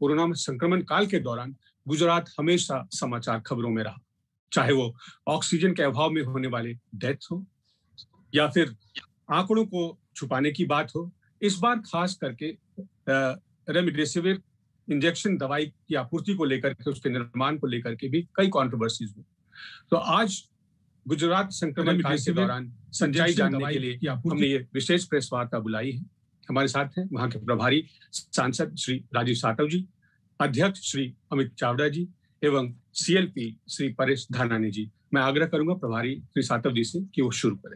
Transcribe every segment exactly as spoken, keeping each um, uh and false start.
Corona संक्रमण काल के दौरान गुजरात हमेशा समाचार खबरों में रहा, चाहे वो ऑक्सीजन के अभाव में होने वाले डेथ हो या फिर आंकड़ों को छुपाने की बात हो। इस बार खास करके रेमडेसिविर इंजेक्शन दवाई की आपूर्ति को लेकर के, उसके निर्माण को लेकर के भी कई कंट्रोवर्सीज हुई। तो आज गुजरात संक्रमण काल के दौरान सच्चाई जानने के लिए हमने ये विशेष प्रेस वार्ता बुलाई है। हमारे साथ हैं वहां के प्रभारी सांसद श्री राजीव सातव जी, अध्यक्ष श्री अमित चावड़ा जी एवं सीएलपी श्री परेश धानानी जी। मैं आग्रह करूंगा प्रभारी श्री सातव जी से कि वो शुरू करें।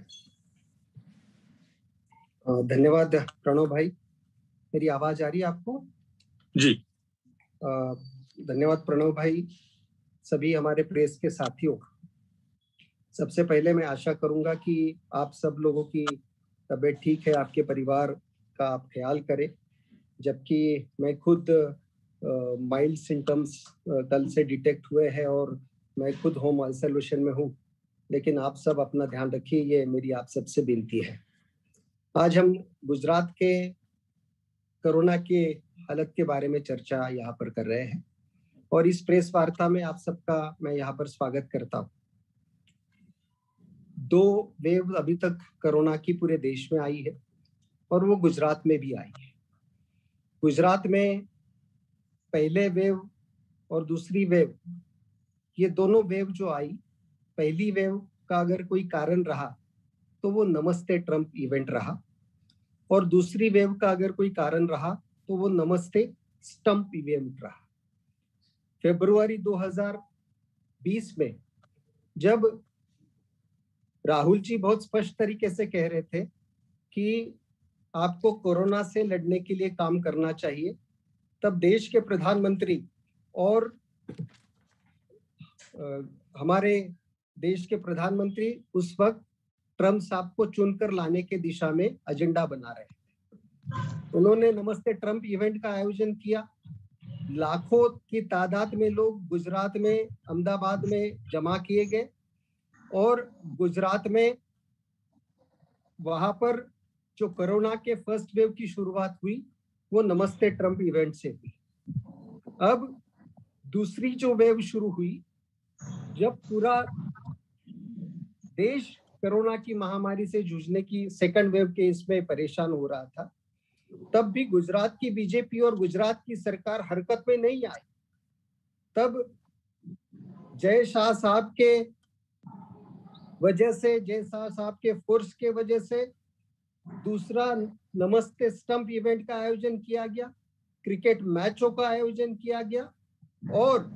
धन्यवाद प्रणव भाई। मेरी आवाज आ रही है आपको? जी। धन्यवाद प्रणव भाई। सभी हमारे प्रेस के साथियों, सबसे पहले मैं आशा करूंगा कि आप सब लोगों की तबीयत ठीक है, आपके परिवार का आप ख्याल करें। जबकि मैं खुद माइल्ड सिम्टम्स कल से डिटेक्ट हुए हैं और मैं खुद होम आइसोलेशन में हूँ, लेकिन आप सब अपना ध्यान रखिए, ये मेरी आप सबसे विनती है। आज हम गुजरात के कोरोना के हालत के बारे में चर्चा यहाँ पर कर रहे हैं और इस प्रेस वार्ता में आप सबका मैं यहाँ पर स्वागत करता हूँ। दो वेव अभी तक कोरोना की पूरे देश में आई है और वो गुजरात में भी आई है। गुजरात में पहले वेव और दूसरी वेव, ये दोनों वेव जो आई, पहली वेव का अगर कोई कारण रहा तो वो नमस्ते ट्रंप इवेंट रहा और दूसरी वेव का अगर कोई कारण रहा तो वो नमस्ते स्टंप इवेंट रहा। फरवरी दो हज़ार बीस में जब राहुल जी बहुत स्पष्ट तरीके से कह रहे थे कि आपको कोरोना से लड़ने के लिए काम करना चाहिए, तब देश के प्रधानमंत्री और आ, हमारे देश के प्रधानमंत्री उस वक्त ट्रंप साहब को चुनकर लाने के दिशा में एजेंडा बना रहे थे। उन्होंने नमस्ते ट्रंप इवेंट का आयोजन किया। लाखों की तादाद में लोग गुजरात में, अहमदाबाद में जमा किए गए और गुजरात में वहां पर जो कोरोना के फर्स्ट वेव की शुरुआत हुई वो नमस्ते ट्रंप इवेंट से हुई। अब दूसरी जो वेव शुरू हुई, जब पूरा देश कोरोना की महामारी से जूझने की सेकंड वेव के इसमें परेशान हो रहा था, तब भी गुजरात की बीजेपी और गुजरात की सरकार हरकत में नहीं आई। तब जय शाह साहब के वजह से, जय शाह साहब के फोर्स के वजह से दूसरा नमस्ते स्टंप इवेंट का आयोजन किया गया, क्रिकेट मैचों का आयोजन किया गया और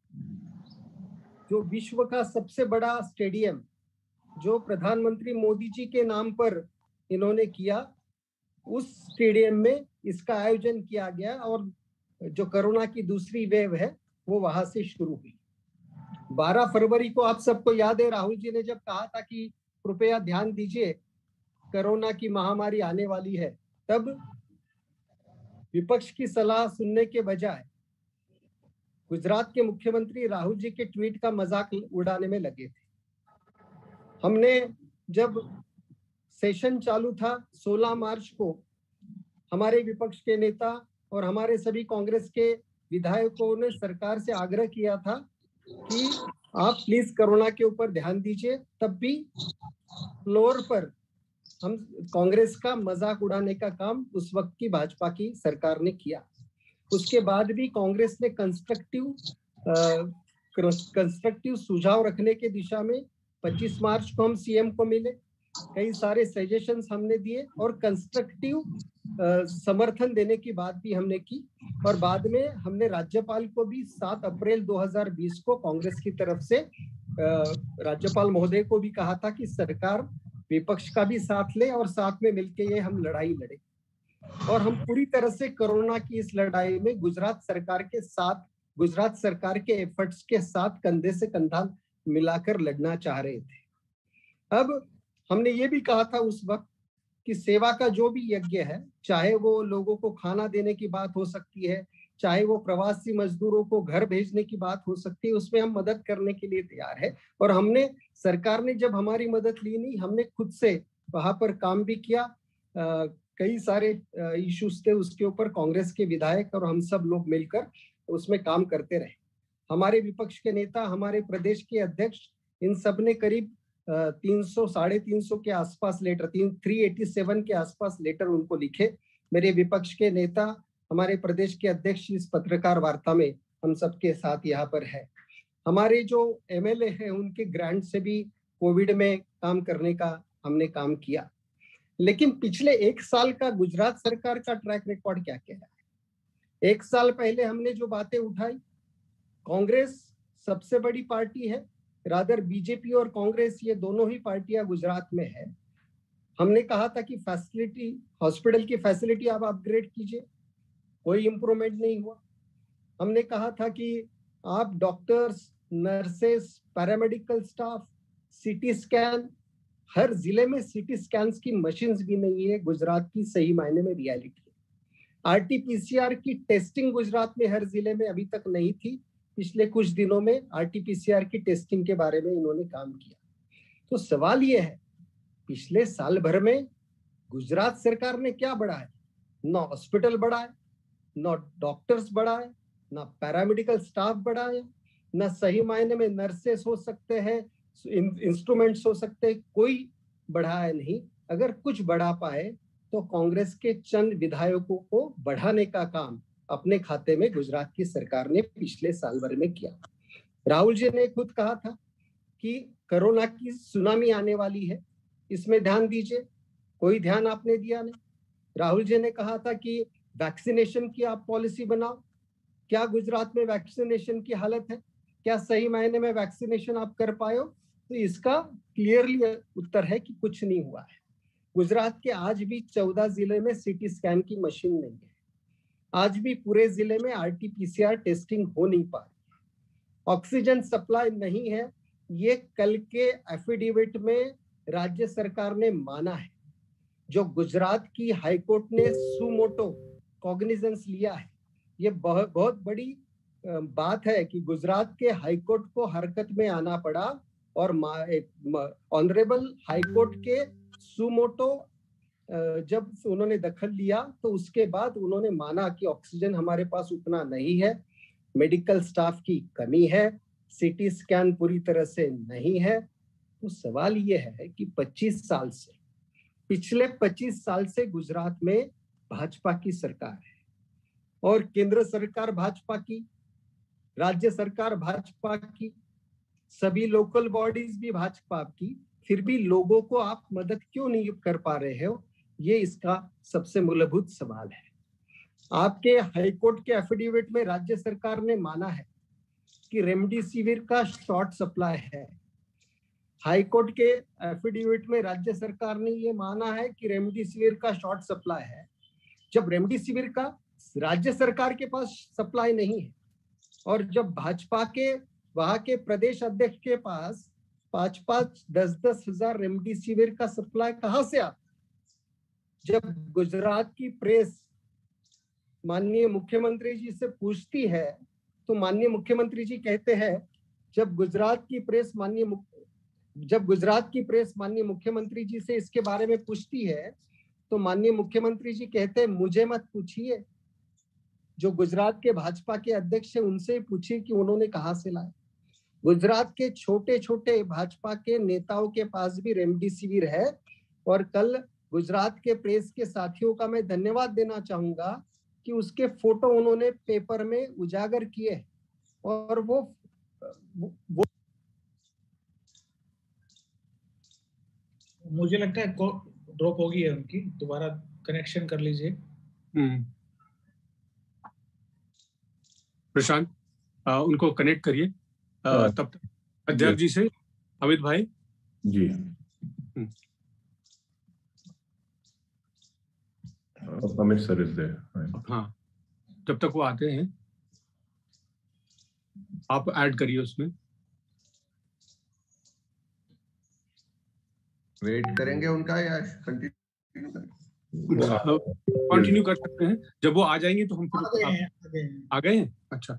जो विश्व का सबसे बड़ा स्टेडियम जो प्रधानमंत्री मोदी जी के नाम पर इन्होंने किया, उस स्टेडियम में इसका आयोजन किया गया और जो कोरोना की दूसरी वेव है वो वहां से शुरू हुई। बारह फरवरी को आप सबको याद है, राहुल जी ने जब कहा था कि कृपया ध्यान दीजिए कोरोना की महामारी आने वाली है, तब विपक्ष की सलाह सुनने के बजाय गुजरात के मुख्यमंत्री राहुल जी के ट्वीट का मजाक उड़ाने में लगे थे। हमने जब सेशन चालू था सोलह मार्च को, हमारे विपक्ष के नेता और हमारे सभी कांग्रेस के विधायकों ने सरकार से आग्रह किया था कि आप प्लीज कोरोना के ऊपर ध्यान दीजिए। तब भी फ्लोर पर हम कांग्रेस का मजाक उड़ाने का काम उस वक्त की भाजपा की सरकार ने किया। उसके बाद भी कांग्रेस ने कंस्ट्रक्टिव कंस्ट्रक्टिव सुझाव रखने के दिशा में पच्चीस मार्च को हम सीएम को मिले, कई सारे सजेशंस हमने दिए और कंस्ट्रक्टिव समर्थन देने की बात भी हमने की और बाद में हमने राज्यपाल को भी सात अप्रैल दो हज़ार बीस को कांग्रेस की तरफ से राज्यपाल महोदय को भी कहा था कि सरकार विपक्ष का भी साथ ले और साथ में मिलकर ये हम लड़ाई लड़े। और हम पूरी तरह से कोरोना की इस लड़ाई में गुजरात सरकार के साथ, गुजरात सरकार के एफर्ट्स के साथ कंधे से कंधा मिलाकर लड़ना चाह रहे थे। अब हमने ये भी कहा था उस वक्त कि सेवा का जो भी यज्ञ है, चाहे वो लोगों को खाना देने की बात हो सकती है, चाहे वो प्रवासी मजदूरों को घर भेजने की बात हो सकती है, उसमें हम मदद करने के लिए तैयार है। और हमने, सरकार ने जब हमारी मदद ली नहीं, हमने खुद से वहां पर काम भी किया। कई सारे इश्यूज थे, उसके ऊपर कांग्रेस के विधायक और हम सब लोग मिलकर उसमें काम करते रहे। हमारे विपक्ष के नेता, हमारे प्रदेश के अध्यक्ष, इन सब ने करीब तीन सौ साढ़े तीन सौ के आसपास लेटर, तीन थ्री एटी सेवन के आसपास लेटर उनको लिखे। मेरे विपक्ष के नेता, हमारे प्रदेश के अध्यक्ष इस पत्रकार वार्ता में हम सबके साथ यहाँ पर है। हमारे जो एमएलए हैं उनके ग्रांट से भी कोविड में काम करने का हमने काम किया। लेकिन पिछले एक साल का गुजरात सरकार का ट्रैक रिकॉर्ड क्या कह रहा है? एक साल पहले हमने जो बातें उठाई, कांग्रेस सबसे बड़ी पार्टी है, रादर बीजेपी और कांग्रेस ये दोनों ही पार्टियां गुजरात में है। हमने कहा था कि फैसिलिटी, हॉस्पिटल की फैसिलिटी आप अपग्रेड कीजिए, कोई इंप्रूवमेंट नहीं हुआ। हमने कहा था कि आप doctors, nurses, paramedical staff, CT scan, हर जिले में सीटी स्कैन की मशीन्स भी नहीं है गुजरात की, सही मायने में रियलिटी है। आरटीपीसीआर की टेस्टिंग गुजरात में हर जिले में अभी तक नहीं थी। पिछले कुछ दिनों में आरटीपीसीआर की टेस्टिंग के बारे में इन्होंने काम किया। तो सवाल यह है, पिछले साल भर में गुजरात सरकार ने क्या बढ़ाया? ना हॉस्पिटल बढ़ाए, ना डॉक्टर्स बढ़ाए, ना पैरामेडिकल स्टाफ बढ़ाए, ना सही मायने में नर्सेस हो सकते हैं, इंस्ट्रूमेंट्स हो सकते हैं, कोई बढ़ाया नहीं। अगर कुछ बढ़ा पाए तो कांग्रेस के चंद विधायकों को बढ़ाने का काम अपने खाते में गुजरात की सरकार ने पिछले साल भर में किया। राहुल जी ने खुद कहा था कि कोरोना की सुनामी आने वाली है, इसमें ध्यान दीजिए, कोई ध्यान आपने दिया नहीं। राहुल जी ने कहा था कि वैक्सीनेशन की आप पॉलिसी बनाओ। क्या गुजरात में वैक्सीनेशन की हालत है? क्या सही मायने में वैक्सीनेशन आप कर पाए हो? तो इसका क्लियरली उत्तर है कि कुछ नहीं हुआ है। गुजरात के आज भी चौदह जिले में सीटी स्कैन की मशीन नहीं है। आज भी पूरे जिले में आरटीपीसीआर टेस्टिंग हो नहीं पा रही। ऑक्सीजन सप्लाई नहीं है, ये कल के एफिडेविट में राज्य सरकार ने माना है। जो गुजरात की हाईकोर्ट ने सुमोटो कॉग्निजेंस लिया है, ये बहुत बहुत बड़ी बात है कि गुजरात के हाईकोर्ट को हरकत में आना पड़ा और ऑनरेबल हाईकोर्ट के सुमोटो जब उन्होंने दखल लिया तो उसके बाद उन्होंने माना कि ऑक्सीजन हमारे पास उतना नहीं है, मेडिकल स्टाफ की कमी है, सीटी स्कैन पूरी तरह से नहीं है। तो सवाल ये है कि पच्चीस साल से, पिछले पच्चीस साल से गुजरात में भाजपा की सरकार है और केंद्र सरकार भाजपा की, राज्य सरकार भाजपा की, सभी लोकल बॉडीज भी भाजपा की, फिर भी लोगों को आप मदद क्यों नहीं कर पा रहे हो? ये इसका सबसे मूलभूत सवाल है। आपके हाईकोर्ट के एफिडेविट में राज्य सरकार ने माना है कि रेमडेसिविर का शॉर्ट सप्लाई है। हाईकोर्ट के एफिडेविट में राज्य सरकार ने ये माना है कि रेमडेसिविर का शॉर्ट सप्लाई है, जब रेमडेसिविर का राज्य सरकार के पास सप्लाई नहीं है और जब भाजपा के वहां के प्रदेश अध्यक्ष के पास पांच पांच दस दस हजार रेमडेसिविर का सप्लाई कहां से आता? जब गुजरात की प्रेस माननीय मुख्यमंत्री जी से पूछती है तो माननीय मुख्यमंत्री जी कहते हैं, जब गुजरात की प्रेस माननीय जब गुजरात की प्रेस माननीय मुख्यमंत्री जी से इसके बारे में पूछती है तो माननीय मुख्यमंत्री जी कहते हैं, मुझे मत पूछिए, जो गुजरात के भाजपा के अध्यक्ष है उनसे पूछिए कि उन्होंने कहां से लाया। गुजरात के छोटे छोटे भाजपा के नेताओं के पास भी रेमडेसिविर है और कल गुजरात के प्रेस के साथियों का मैं धन्यवाद देना चाहूंगा कि उसके फोटो उन्होंने पेपर में उजागर किए और वो, वो मुझे लगता है ड्रॉप हो गई है उनकी, दोबारा कनेक्शन कर लीजिए। प्रशांत, उनको कनेक्ट करिए। तब तक अध्यक्ष जी से अमित भाई ji Amit sir is there. हाँ, जब तक वो आते हैं आप ऐड करिए उसमें। वेट करेंगे उनका या कंटिन्यू करें? कंटिन्यू कर सकते हैं, जब वो आ जाएंगे तो हम फिर आ गए हैं। आ गए हैं। अच्छा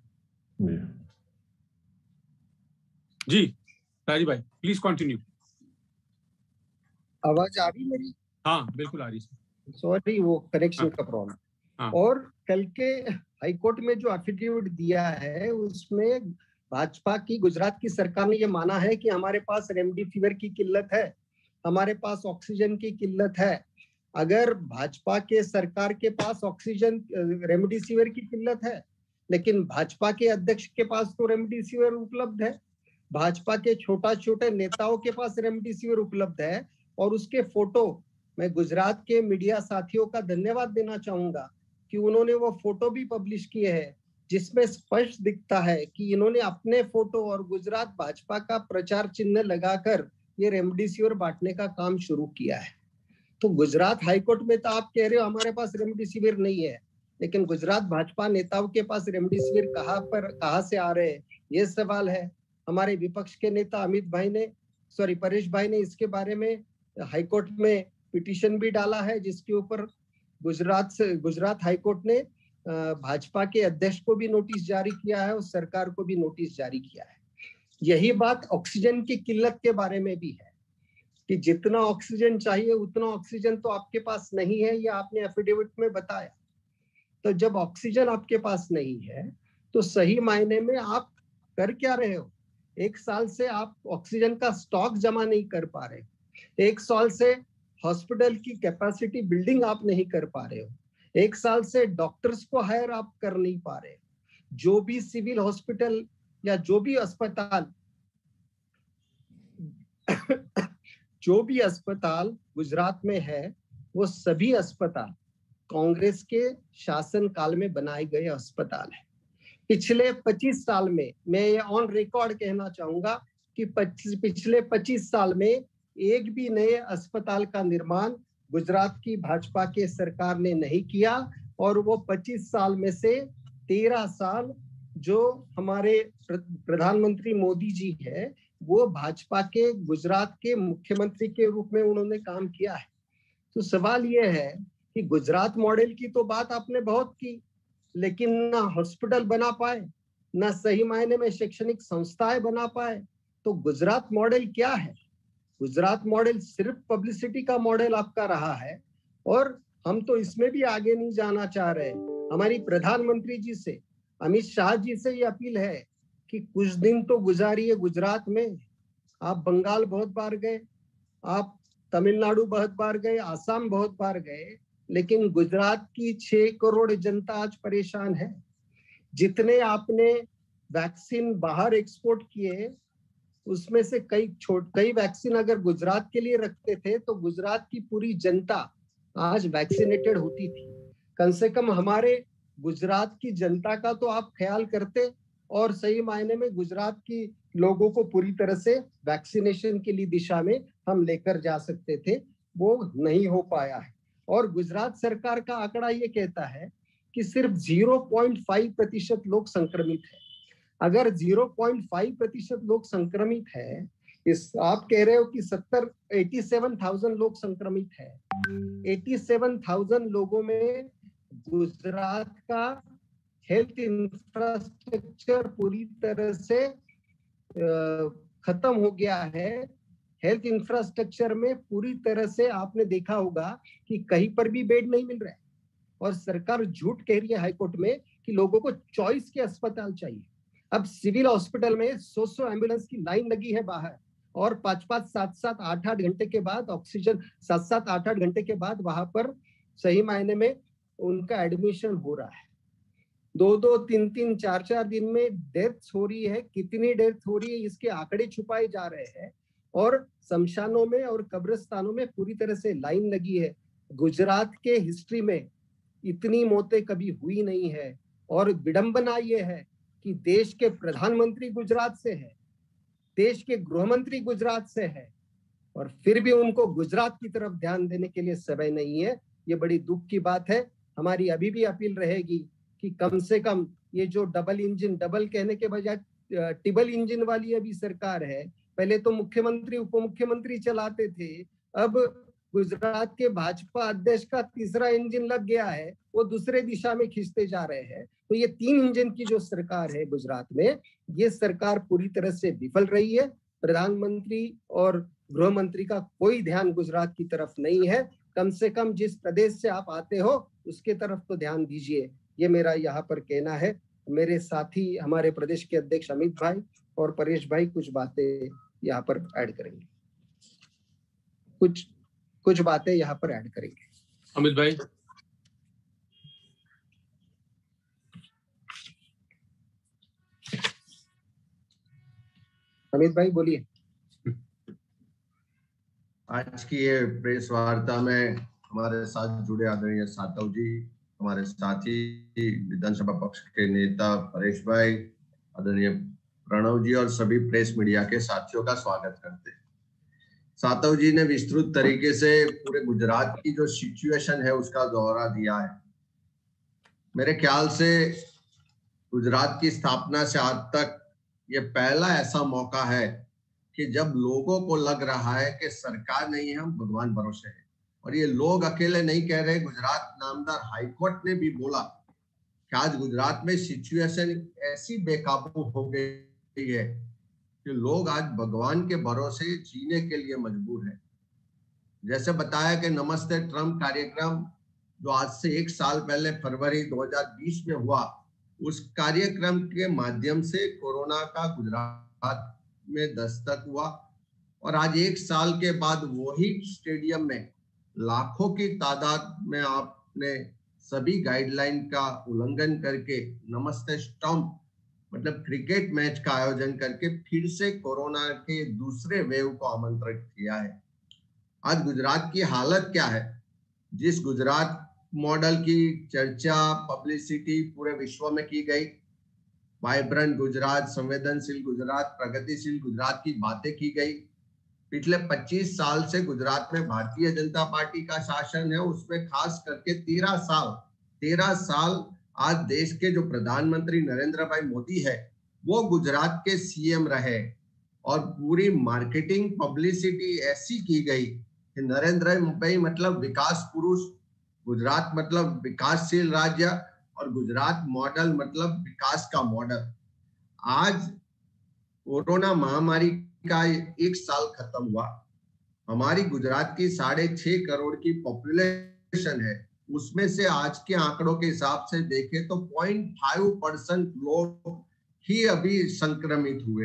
जी, राजीव भाई प्लीज कंटिन्यू। आवाज आ रही मेरी? हाँ बिल्कुल आ रही है। सॉरी वो कनेक्शन हाँ, का प्रॉब्लम। हाँ, और कल के हाईकोर्ट में जो एफिडेविट दिया है उसमें भाजपा की गुजरात की सरकार ने ये माना है कि हमारे पास रेमडेसिविर की किल्लत है, हमारे पास ऑक्सीजन की किल्लत है। अगर भाजपा के सरकार के पास ऑक्सीजन रेमडेसिविर की किल्लत है, लेकिन भाजपा के अध्यक्ष के पास तो रेमडेसिविर उपलब्ध है, भाजपा के छोटा छोटे नेताओं के पास रेमडेसिविर उपलब्ध है, और उसके फोटो मैं गुजरात के मीडिया साथियों का धन्यवाद देना चाहूंगा कि उन्होंने वो फोटो भी पब्लिश किए हैं जिसमें स्पष्ट दिखता है कि इन्होंने अपने फोटो और गुजरात भाजपा का प्रचार चिन्ह लगाकर ये रेमडेसिविर बांटने का काम शुरू किया है। तो गुजरात हाईकोर्ट में तो आप कह रहे हो हमारे पास रेमडेसिविर नहीं है, लेकिन गुजरात भाजपा नेताओं के पास रेमडेसिविर कहाँ पर कहाँ से आ रहे हैं, ये सवाल है। हमारे विपक्ष के नेता अमित भाई ने सॉरी परेश भाई ने इसके बारे में हाईकोर्ट में पिटीशन भी डाला है, जिसके ऊपर गुजरात से गुजरात हाईकोर्ट ने भाजपा के अध्यक्ष को भी नोटिस जारी किया है और सरकार को भी नोटिस जारी किया है। यही बात ऑक्सीजन की किल्लत के बारे में भी है कि जितना ऑक्सीजन चाहिए उतना ऑक्सीजन तो आपके पास नहीं है, ये आपने एफिडेविट में बताया। तो जब ऑक्सीजन आपके पास नहीं है तो सही मायने में आप कर क्या रहे हो? एक साल से आप ऑक्सीजन का स्टॉक जमा नहीं कर पा रहे, एक साल से हॉस्पिटल की कैपेसिटी बिल्डिंग आप नहीं कर पा रहे हो, एक साल से डॉक्टर्स को हायर आप कर नहीं पा रहे। जो भी सिविल हॉस्पिटल या जो भी अस्पताल जो भी अस्पताल गुजरात में है वो सभी अस्पताल कांग्रेस के शासन काल में बनाए गए अस्पताल है। पिछले पच्चीस साल में मैं ये ऑन रिकॉर्ड कहना चाहूंगा कि पिछले पच्चीस साल में एक भी नए अस्पताल का निर्माण गुजरात की भाजपा के सरकार ने नहीं किया, और वो पच्चीस साल में से तेरह साल जो हमारे प्रधानमंत्री मोदी जी है वो भाजपा के गुजरात के मुख्यमंत्री के रूप में उन्होंने काम किया है। तो सवाल ये है कि गुजरात मॉडल की तो बात आपने बहुत की, लेकिन ना हॉस्पिटल बना पाए, ना सही मायने में शैक्षणिक संस्थाएं बना पाए। तो गुजरात मॉडल क्या है? गुजरात मॉडल सिर्फ पब्लिसिटी का मॉडल आपका रहा है, और हम तो इसमें भी आगे नहीं जाना चाह रहे। हमारी प्रधानमंत्री जी से, अमित शाह जी से ये अपील है कि कुछ दिन तो गुजारिए गुजरात में। आप बंगाल बहुत बार गए, आप तमिलनाडु बहुत बार गए, आसाम बहुत बार गए, लेकिन गुजरात की छह करोड़ जनता आज परेशान है। जितने आपने वैक्सीन बाहर एक्सपोर्ट किए उसमें से कई छोट कई वैक्सीन अगर गुजरात के लिए रखते थे तो गुजरात की पूरी जनता आज वैक्सीनेटेड होती थी। कम से कम हमारे गुजरात की जनता का तो आप ख्याल करते और सही मायने में गुजरात की लोगों को पूरी तरह से वैक्सीनेशन के लिए दिशा में हम लेकर जा सकते थे। वो नहीं हो पाया है, और गुजरात सरकार का आंकड़ा ये कहता है कि सिर्फ ज़ीरो पॉइंट फाइव प्रतिशत लोग संक्रमित है। अगर ज़ीरो पॉइंट फाइव प्रतिशत लोग संक्रमित है, इस आप कह रहे हो कि सत्तर सत्तासी हज़ार लोग संक्रमित है, सत्तासी हज़ार लोगों में गुजरात का हेल्थ इंफ्रास्ट्रक्चर पूरी तरह से खत्म हो गया है। हेल्थ इंफ्रास्ट्रक्चर में पूरी तरह से आपने देखा होगा कि कहीं पर भी बेड नहीं मिल रहा है, और सरकार झूठ कह रही है हाईकोर्ट में कि लोगों को चॉइस के अस्पताल चाहिए। अब सिविल हॉस्पिटल में सौ सौ एम्बुलेंस की लाइन लगी है बाहर, और पांच पांच सात सात आठ आठ घंटे के बाद ऑक्सीजन सात सात आठ आठ घंटे के बाद वहां पर सही मायने में उनका एडमिशन हो रहा है। दो दो तीन तीन चार चार दिन में डेथ हो रही है। कितनी डेथ हो रही है इसके आंकड़े छुपाए जा रहे हैं, और शमशानों में और कब्रिस्तानों में पूरी तरह से लाइन लगी है। गुजरात के हिस्ट्री में इतनी मौतें कभी हुई नहीं है, और विडंबना ये है कि देश के प्रधानमंत्री गुजरात से है, देश के गृह मंत्री गुजरात से है, और फिर भी उनको गुजरात की तरफ ध्यान देने के लिए समय नहीं है। ये बड़ी दुख की बात है। हमारी अभी भी अपील रहेगी कि कम से कम ये जो डबल इंजन, डबल कहने के बजाय टिबल इंजन वाली अभी सरकार है, पहले तो मुख्यमंत्री उप मुख्यमंत्री चलाते थे, अब गुजरात के भाजपा अध्यक्ष का तीसरा इंजन लग गया है, वो दूसरे दिशा में खींचते जा रहे हैं। तो ये तीन इंजन की जो सरकार है गुजरात में, ये सरकार पूरी तरह से विफल रही है। प्रधानमंत्री और गृह मंत्री का कोई ध्यान गुजरात की तरफ नहीं है, कम से कम जिस प्रदेश से आप आते हो उसके तरफ तो ध्यान दीजिए। ये मेरा यहाँ पर कहना है। मेरे साथी हमारे प्रदेश के अध्यक्ष अमित भाई और परेश भाई कुछ बातें यहाँ पर ऐड करेंगे, कुछ कुछ बातें यहाँ पर ऐड करेंगे। अमित भाई। अमित भाई बोलिए। आज की ये प्रेस वार्ता में हमारे साथ जुड़े आदरणीय सातव जी, हमारे साथी विधानसभा पक्ष के नेता परेश भाई, आदरणीय प्रणव जी और सभी प्रेस मीडिया के साथियों का स्वागत करते हैं। सातव जी ने विस्तृत तरीके से पूरे गुजरात की जो सिचुएशन है उसका दौरा दिया है। मेरे ख्याल से गुजरात की स्थापना से आज तक ये पहला ऐसा मौका है कि जब लोगों को लग रहा है कि सरकार नहीं है, हम भगवान भरोसे हैं। और ये लोग अकेले नहीं कह रहे, गुजरात नामदार हाईकोर्ट ने भी बोला कि आज गुजरात में सिचुएशन ऐसी बेकाबू हो गई है कि लोग आज भगवान के भरोसे जीने के लिए मजबूर हैं। जैसे बताया कि नमस्ते ट्रम्प कार्यक्रम जो आज से एक साल पहले फरवरी दो हज़ार बीस में हुआ, उस कार्यक्रम के माध्यम से कोरोना का गुजरात में दस्तक हुआ और आज एक साल के बाद वही स्टेडियम में लाखों की तादाद में आपने सभी गाइडलाइन का उल्लंघन करके नमस्ते स्टंप मतलब क्रिकेट मैच का आयोजन करके फिर से कोरोना के दूसरे वेव को आमंत्रित किया है। आज गुजरात की हालत क्या है? जिस गुजरात मॉडल की चर्चा पब्लिसिटी पूरे विश्व में की गई, वाइब्रेंट गुजरात, संवेदनशील गुजरात, प्रगतिशील गुजरात की बातें की गई। पिछले पच्चीस साल से गुजरात में भारतीय जनता पार्टी का शासन है, उसमें खास करके तेरह साल तेरह साल आज देश के जो प्रधानमंत्री नरेंद्र भाई मोदी है वो गुजरात के सीएम रहे और पूरी मार्केटिंग पब्लिसिटी ऐसी की गई कि नरेंद्र भाई मतलब विकास पुरुष, गुजरात मतलब विकासशील राज्य और गुजरात मॉडल मतलब विकास का मॉडल। आज कोरोना महामारी का एक साल खत्म हुआ, हमारी गुजरात की साढ़े छह करोड़ की पॉपुलेशन है, उसमें से आज के आंकड़ों के हिसाब से देखें तो पॉइंट फाइव परसेंट लोग ही अभी संक्रमित हुए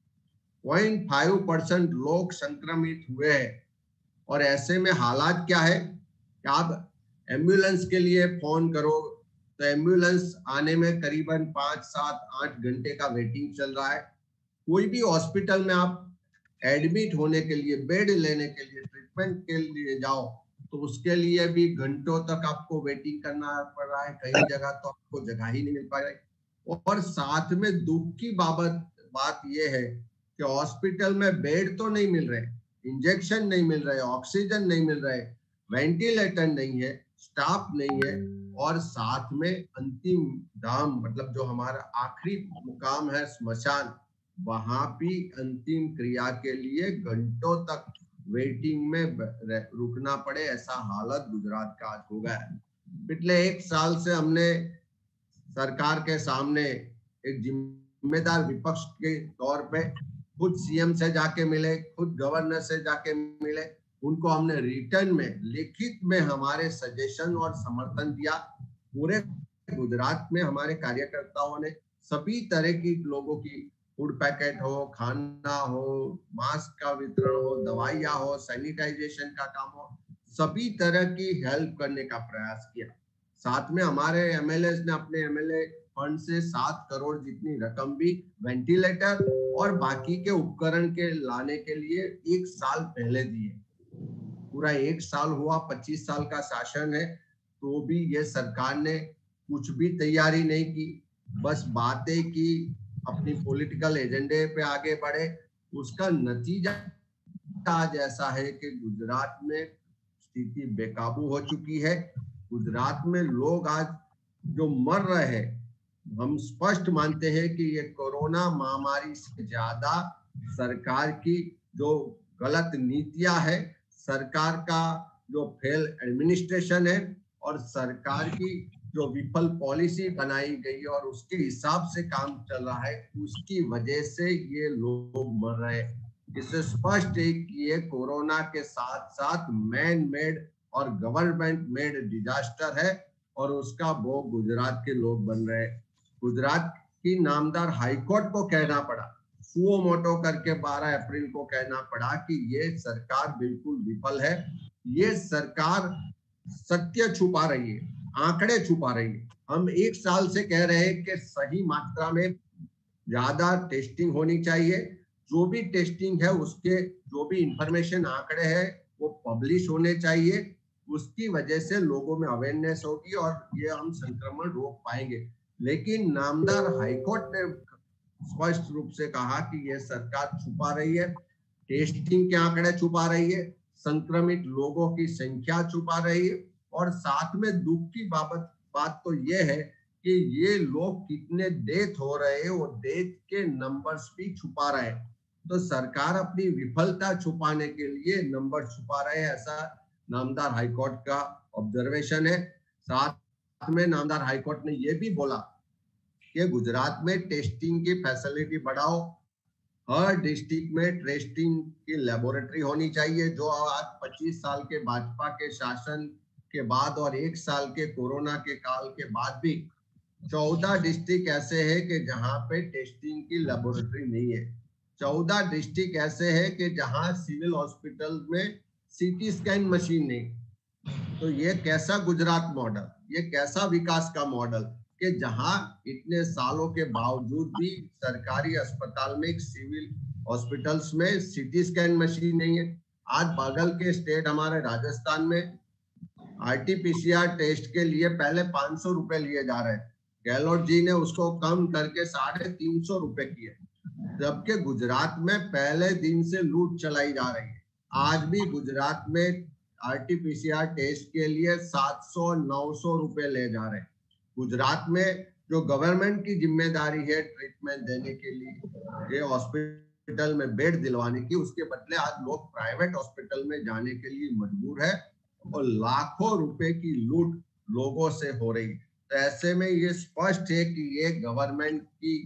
पॉइंट फाइव परसेंट लोग संक्रमित हुए हैं। और ऐसे में हालात क्या है कि आप एम्बुलेंस के लिए फोन करो तो एम्बुलेंस आने में करीबन पांच सात आठ घंटे का वेटिंग चल रहा है। कोई भी हॉस्पिटल में आप एडमिट होने के लिए, बेड लेने के लिए, ट्रीटमेंट के लिए जाओ तो उसके लिए भी घंटों तक आपको वेटिंग करना पड़ रहा है। कई जगह तो आपको जगह ही नहीं मिल पा रही। और साथ में दुख की बाबत बात यह है कि हॉस्पिटल में बेड तो नहीं मिल रहे, इंजेक्शन नहीं मिल रहे, ऑक्सीजन नहीं मिल रहे, वेंटिलेटर नहीं है, स्टाफ नहीं है और साथ में अंतिम धाम मतलब जो हमारा आखिरी मुकाम है स्मशान, वहां भी अंतिम क्रिया के लिए घंटों तक वेटिंग में रुकना पड़े। ऐसा हालत गुजरात का आज हो गया है। पिछले एक साल से हमने सरकार के सामने एक जिम्मेदार विपक्ष के तौर पे खुद सीएम से जाके मिले, खुद गवर्नर से जाके मिले, उनको हमने रिटर्न में लिखित में हमारे सजेशन और समर्थन दिया। पूरे गुजरात में हमारे कार्यकर्ताओं ने सभी तरह की लोगों की फूड पैकेट हो, खाना हो, मास्क का वितरण हो, दवाइयाँ हो, सैनिटाइजेशन का काम हो, सभी तरह की हेल्प करने का प्रयास किया। साथ में हमारे एमएलए ने अपने एमएलए फंड से सात करोड़ जितनी रकम भी वेंटिलेटर और बाकी के उपकरण के लाने के लिए एक साल पहले दिए। पूरा एक साल हुआ, पच्चीस साल का शासन है, तो भी ये सरकार ने कुछ भी तैयारी नहीं की, बस बातें की, अपनी पॉलिटिकल एजेंडे पे आगे बढ़े। उसका नतीजा आज ऐसा है कि गुजरात में स्थिति बेकाबू हो चुकी है। गुजरात में लोग आज जो मर रहे हैं, हम स्पष्ट मानते हैं कि ये कोरोना महामारी से ज्यादा सरकार की जो गलत नीतियां है, सरकार का जो फेल एडमिनिस्ट्रेशन है और सरकार की जो विफल पॉलिसी बनाई गई और उसके हिसाब से काम चल रहा है, उसकी वजह से ये लोग मर रहे हैं। इससे स्पष्ट है कि ये कोरोना के साथ साथ मैन मेड और गवर्नमेंट मेड डिजास्टर है और उसका भोग गुजरात के लोग बन रहे हैं। गुजरात की नामदार हाईकोर्ट को कहना पड़ा, सुओ मोटो करके बारह अप्रैल को कहना पड़ा कि ये सरकार बिल्कुल विफल है, ये सरकार सत्य छुपा रही है, आंकड़े छुपा रही है। हम एक साल से कह रहे हैं कि सही मात्रा में ज्यादा टेस्टिंग होनी चाहिए, जो भी टेस्टिंग है उसके जो भी इंफॉर्मेशन आंकड़े हैं वो पब्लिश होने चाहिए, उसकी वजह से लोगों में अवेयरनेस होगी और ये हम संक्रमण रोक पाएंगे। लेकिन नामदार हाईकोर्ट ने स्पष्ट रूप से कहा कि यह सरकार छुपा रही है, टेस्टिंग के आंकड़े छुपा रही है, संक्रमित लोगों की संख्या छुपा रही है और साथ में दुख की बाबत बात तो यह है कि ये लोग कितने डेथ हो रहे हैं वो डेथ के नंबर्स भी छुपा रहे हैं। तो सरकार अपनी विफलता छुपाने के लिए नंबर छुपा रहे हैं, ऐसा नामदार हाईकोर्ट का ऑब्जर्वेशन है। साथ में नामदार हाईकोर्ट ने यह भी बोला कि गुजरात में टेस्टिंग की फैसिलिटी बढ़ाओ, हर डिस्ट्रिक्ट में टेस्टिंग की लेबोरेटरी होनी चाहिए। जो आज पच्चीस साल के भाजपा के शासन के बाद और एक साल के कोरोना के काल के बाद भी चौदह डिस्ट्रिक्ट ऐसे हैं कि जहां पे टेस्टिंग की लेबोरेटरी नहीं है। चौदह डिस्ट्रिक्ट ऐसे हैं कि जहां सिविल हॉस्पिटल में सीटी स्कैन मशीन नहीं। तो ये कैसा गुजरात मॉडल, ये कैसा विकास का मॉडल कि जहां इतने सालों के बावजूद भी सरकारी अस्पताल में, सिविल हॉस्पिटल्स में सीटी स्कैन मशीन नहीं है। आज बगल के स्टेट हमारे राजस्थान में आरटीपीसीआर टेस्ट के लिए पहले पांच सौ रुपए लिए जा रहे हैं, गहलोत जी ने उसको कम करके साढ़े तीन सौ रुपए किए, जबकि गुजरात में पहले दिन से लूट चलाई जा रही है। आज भी गुजरात में आरटीपीसीआर टेस्ट के लिए सात सौ नौ सौ रुपए ले जा रहे हैं। गुजरात में जो गवर्नमेंट की जिम्मेदारी है ट्रीटमेंट देने के लिए, ये हॉस्पिटल में बेड दिलवाने की, उसके बदले आज लोग प्राइवेट हॉस्पिटल में जाने के लिए मजबूर है और लाखों रुपए की लूट लोगों से हो रही है। तो ऐसे में ये स्पष्ट है कि ये गवर्नमेंट की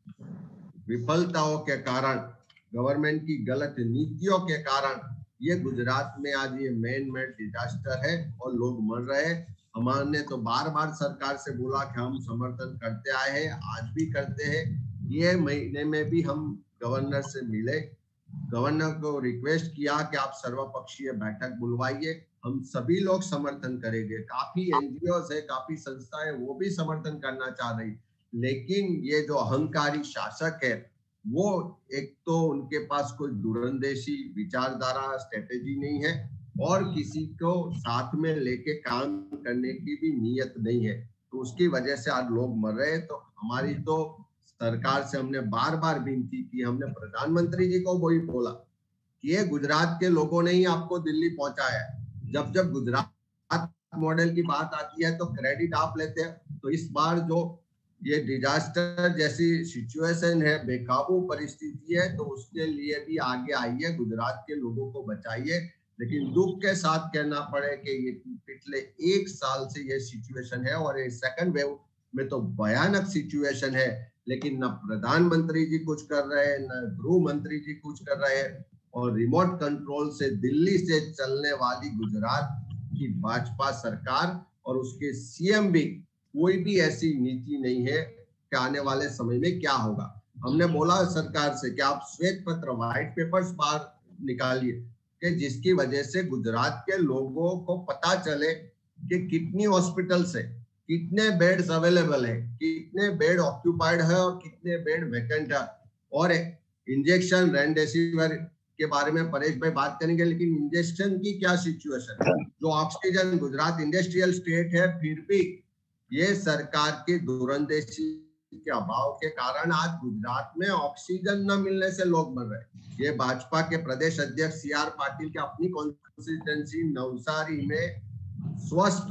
विफलताओं के कारण, गवर्नमेंट की गलत नीतियों के कारण ये गुजरात में आज ये मैन मेड डिजास्टर है और लोग मर रहे हैं। हमने तो बार बार सरकार से बोला कि हम समर्थन करते आए हैं, आज भी करते हैं। ये महीने में भी हम गवर्नर से मिले, गवर्नर को रिक्वेस्ट किया कि आप सर्वपक्षीय बैठक बुलवाइए, हम सभी लोग समर्थन करेंगे। काफी एनजीओ है, काफी संस्थाएं वो भी समर्थन करना चाह रही, लेकिन ये जो अहंकारी शासक है वो एक तो उनके पास कोई दूरंदेशी विचारधारा स्ट्रेटेजी नहीं है और किसी को साथ में लेके काम करने की भी नीयत नहीं है। तो उसकी वजह से आज लोग मर रहे हैं। तो हमारी तो सरकार से हमने बार बार विनती की, हमने प्रधानमंत्री जी को वही बोला कि ये गुजरात के लोगों ने ही आपको दिल्ली पहुंचाया है। जब जब गुजरात मॉडल की बात आती है तो क्रेडिट आप लेते हैं। तो इस बार जो ये डिजास्टर जैसी सिचुएशन है, बेकाबू परिस्थिति है, तो उसके लिए भी आगे आइए, गुजरात के लोगों को बचाइए। लेकिन दुख के साथ कहना पड़े कि ये पिछले एक साल से ये सिचुएशन है और ये सेकंड वेव में तो भयानक सिचुएशन है, लेकिन न प्रधानमंत्री जी कुछ कर रहे हैं, न गृह मंत्री जी कुछ कर रहे हैं और रिमोट कंट्रोल से दिल्ली से चलने वाली गुजरात की भाजपा सरकार और उसके सीएम भी कोई भी ऐसी नीति नहीं है कि आने वाले समय में क्या होगा। हमने बोला सरकार से कि आप श्वेत पत्र, व्हाइट पेपर्स बाहर निकालिए कि जिसकी वजह से गुजरात के लोगों को पता चले कि कितनी हॉस्पिटल्स है, कितने बेड्स अवेलेबल है, कितने बेड ऑक्यूपाइड है और कितने बेड वैकेंट है। और इंजेक्शन रेमडेसिविर के बारे में परेश भाई बात करेंगे, लेकिन इंजेक्शन की क्या सिचुएशन है। जो ऑक्सीजन, गुजरात इंडस्ट्रियल स्टेट है, फिर भी ये सरकार की दूरंदेशी के अभाव के कारण आज गुजरात में ऑक्सीजन न मिलने से लोग मर रहे हैं। ये भाजपा के प्रदेश अध्यक्ष सी आर पाटिल के अपनी कॉन्स्टिट्यूएंसी नवसारी में स्वस्थ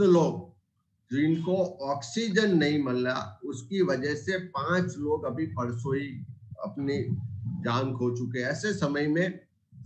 लोग जिनको ऑक्सीजन नहीं मिल रहा, उसकी वजह से पांच लोग अभी परसों ही अपनी जान खो चुके। ऐसे समय में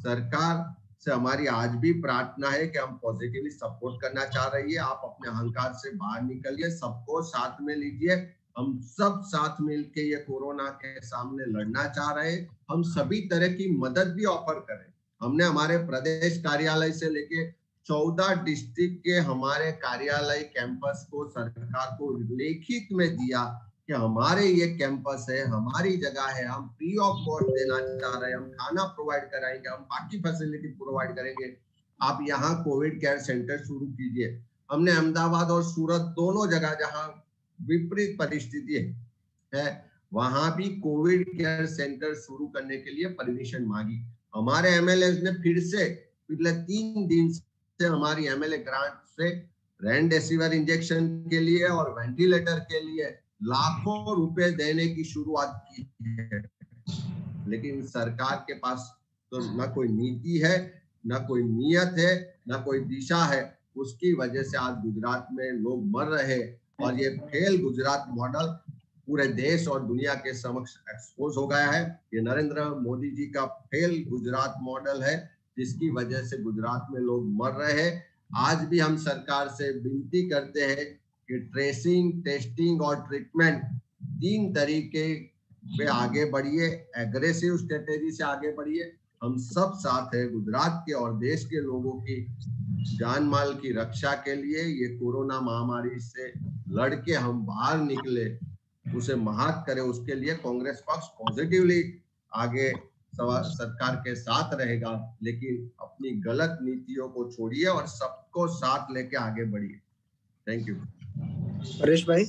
सरकार से हमारी आज भी प्रार्थना है कि हम पॉजिटिवली सपोर्ट करना चाह रही है। आप अपने अहंकार से बाहर निकलिए, सबको साथ में लीजिए। हम सब साथ मिलके ये कोरोना के सामने लड़ना चाह रहे हैं। हम सभी तरह की मदद भी ऑफर करें। हमने हमारे प्रदेश कार्यालय से लेके चौदह डिस्ट्रिक्ट के हमारे कार्यालय कैंपस को सरकार को लिखित में दिया कि हमारे ये कैंपस है, हमारी जगह है, हम फ्री ऑफ कॉस्ट देना चाह रहे हैं, हम खाना प्रोवाइड कराएंगे, हम बाकी फैसिलिटी प्रोवाइड करेंगे, आप यहाँ कोविड केयर सेंटर शुरू कीजिए। हमने अहमदाबाद और सूरत दोनों जगह जहाँ विपरीत परिस्थिति है वहां भी कोविड केयर सेंटर शुरू करने के लिए परमिशन मांगी। हमारे एमएलए ने फिर से पिछले तीन दिन से हमारी एमएलए ग्रांट से रेमडेसिविर इंजेक्शन के लिए और वेंटिलेटर के लिए लाखों रुपए देने की शुरुआत की है, लेकिन सरकार के पास तो ना कोई नीति है, ना कोई नियत है, ना कोई दिशा है। उसकी वजह से आज गुजरात में लोग मर रहे और ये फेल गुजरात मॉडल पूरे देश और दुनिया के समक्ष एक्सपोज हो गया है। ये नरेंद्र मोदी जी का फेल गुजरात मॉडल है जिसकी वजह से गुजरात में लोग मर रहे हैं। आज भी हम सरकार से विनती करते हैं कि ट्रेसिंग, टेस्टिंग और ट्रीटमेंट तीन तरीके पे आगे बढ़िए, एग्रेसिव स्ट्रेटेजी से आगे बढ़िए। हम सब साथ हैं गुजरात के और देश के लोगों की जान माल की रक्षा के लिए। ये कोरोना महामारी से लड़के हम बाहर निकले, उसे महात करे, उसके लिए कांग्रेस पक्ष पॉजिटिवली आगे सरकार के साथ रहेगा, लेकिन अपनी गलत नीतियों को छोड़िए और सबको साथ लेके आगे बढ़िए। Thank you. परेश भाई,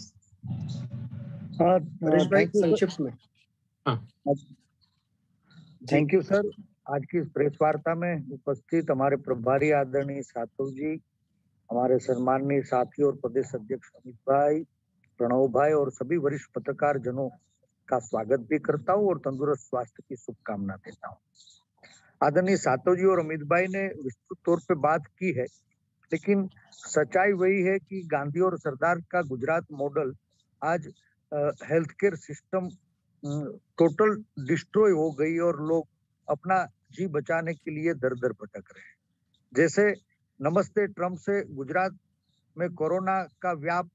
परेश भाई संक्षिप्त में। Thank you sir. आज की इस प्रेस वार्ता में उपस्थित हमारे प्रभारी आदरणीय सातव जी, हमारे सम्माननीय साथी और प्रदेश अध्यक्ष अमित भाई, प्रणव भाई और सभी वरिष्ठ पत्रकार जनों का स्वागत भी करता हूँ और तंदुरुस्त स्वास्थ्य की शुभकामना देता हूँ। आदरणीय सातव जी और अमित भाई ने विस्तृत तौर पे बात की है, लेकिन सच्चाई वही है कि गांधी और सरदार का गुजरात मॉडल आज health care system total destroy हो गई और लोग अपना जी बचाने के लिए दर दर भटक रहे हैं। जैसे नमस्ते ट्रम्प से गुजरात में कोरोना का व्याप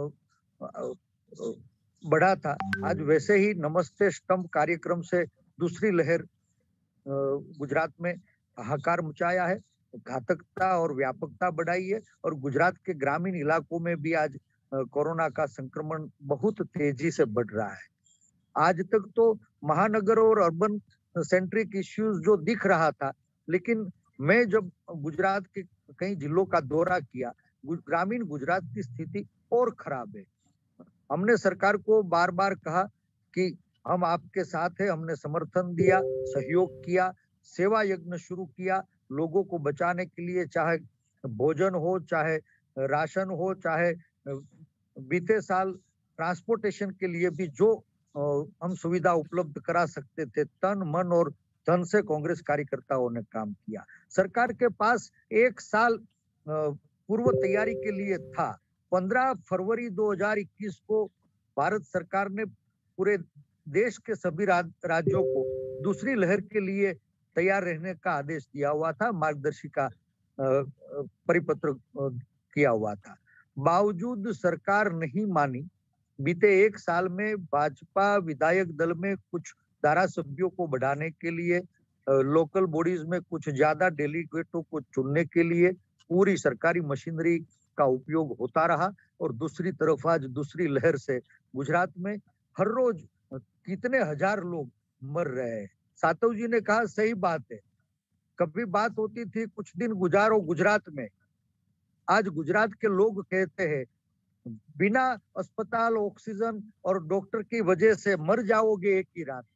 बढ़ा था, आज वैसे ही नमस्ते स्टंप कार्यक्रम से दूसरी लहर गुजरात में हाहाकार मचाया है, घातकता और व्यापकता बढ़ाई है और गुजरात के ग्रामीण इलाकों में भी आज कोरोना का संक्रमण बहुत तेजी से बढ़ रहा है। आज तक तो महानगर और अर्बन सेंट्रिक इश्यूज जो दिख रहा था, लेकिन मैं जब गुजरात के कई जिलों का दौरा किया, ग्रामीण गुजरात की स्थिति और खराब है। हमने सरकार को बार बार कहा कि हम आपके साथ हैं, हमने समर्थन दिया, सहयोग किया, सेवा यज्ञ शुरू किया लोगों को बचाने के लिए, चाहे भोजन हो, चाहे राशन हो, चाहे बीते साल ट्रांसपोर्टेशन के लिए भी जो हम सुविधा उपलब्ध करा सकते थे, तन मन और धन से कांग्रेस कार्यकर्ताओं ने काम किया। सरकार के पास एक साल पूर्व तैयारी के लिए था। पंद्रह फरवरी दो हज़ार इक्कीस को भारत सरकार ने पूरे देश के सभी राज्यों को दूसरी लहर के लिए तैयार रहने का आदेश दिया हुआ था, मार्गदर्शिका परिपत्र किया हुआ था। बावजूद सरकार नहीं मानी। बीते एक साल में भाजपा विधायक दल में कुछ धारा सभ्यों को बढ़ाने के लिए, लोकल बॉडीज में कुछ ज्यादा डेलीगेटों को चुनने के लिए पूरी सरकारी मशीनरी का उपयोग होता रहा और दूसरी तरफ आज दूसरी लहर से गुजरात में हर रोज कितने हजार लोग मर रहे हैं। सातव जी ने कहा सही बात है, कभी बात होती थी कुछ दिन गुजारो गुजरात में, आज गुजरात के लोग कहते हैं बिना अस्पताल, ऑक्सीजन और डॉक्टर की वजह से मर जाओगे एक ही रात।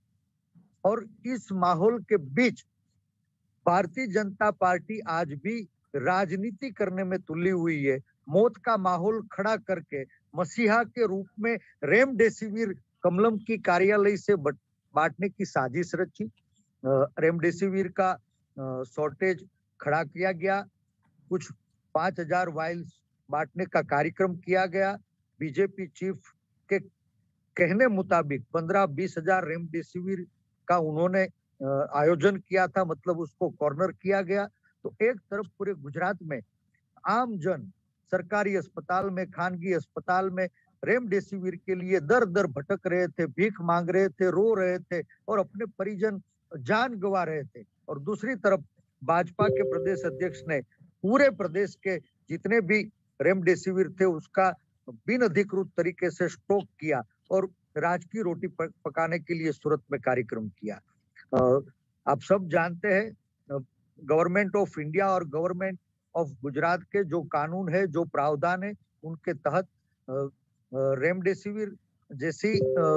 और इस माहौल के बीच भारतीय जनता पार्टी आज भी राजनीति करने में तुली हुई है। मौत का माहौल खड़ा करके मसीहा के रूप में रेमडेसिविर कमलम की कार्यालय से बांटने की साजिश रची। रेमडेसिविर का शॉर्टेज खड़ा किया गया, कुछ पांच हजार वाइल्स बांटने का कार्यक्रम किया गया। बीजेपी चीफ के कहने मुताबिक पंद्रह बीस हजार रेमडेसिविर का उन्होंने आयोजन किया था, मतलब उसको कॉर्नर किया गया। तो एक तरफ पूरे गुजरात में आम जन सरकारी अस्पताल में, खानगी अस्पताल में रेमडेसिविर के लिए दर दर भटक रहे थे, भीख मांग रहे थे, रो रहे थे और अपने परिजन जान गंवा रहे थे। और दूसरी तरफ भाजपा के प्रदेश अध्यक्ष ने पूरे प्रदेश के जितने भी रेमडेसिविर थे उसका बिन अधिकृत तरीके से स्टॉक किया और राजकीय रोटी पकाने के लिए सूरत में कार्यक्रम किया। आप सब जानते हैं गवर्नमेंट ऑफ इंडिया और गवर्नमेंट ऑफ गुजरात के जो कानून है, जो प्रावधान है, उनके तहत रेमडेसिविर जैसी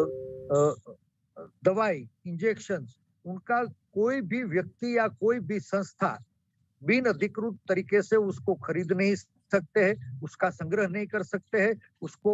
दवाई, इंजेक्शन, उनका कोई भी व्यक्ति या कोई भी संस्था बिन अधिकृत तरीके से उसको खरीद नहीं सकते हैं, उसका संग्रह नहीं कर सकते हैं, उसको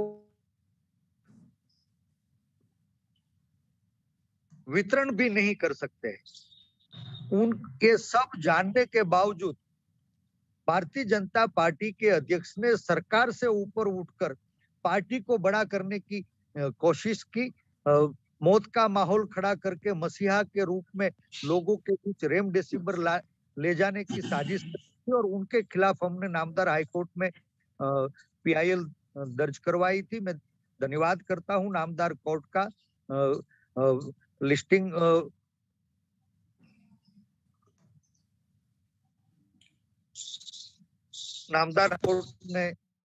वितरण भी नहीं कर सकते हैं। उनके सब जानने के बावजूद भारतीय जनता पार्टी के अध्यक्ष ने सरकार से ऊपर उठकर पार्टी को बड़ा करने की कोशिश की, मौत का माहौल खड़ा करके मसीहा के रूप में लोगों के बीच रेमडेसिविर ले जाने की साजिश की और उनके खिलाफ हमने नामदार हाईकोर्ट में पीआईएल दर्ज करवाई थी। मैं धन्यवाद करता हूं नामदार कोर्ट का। आ, आ, लिस्टिंग आ, नामदार कोर्ट ने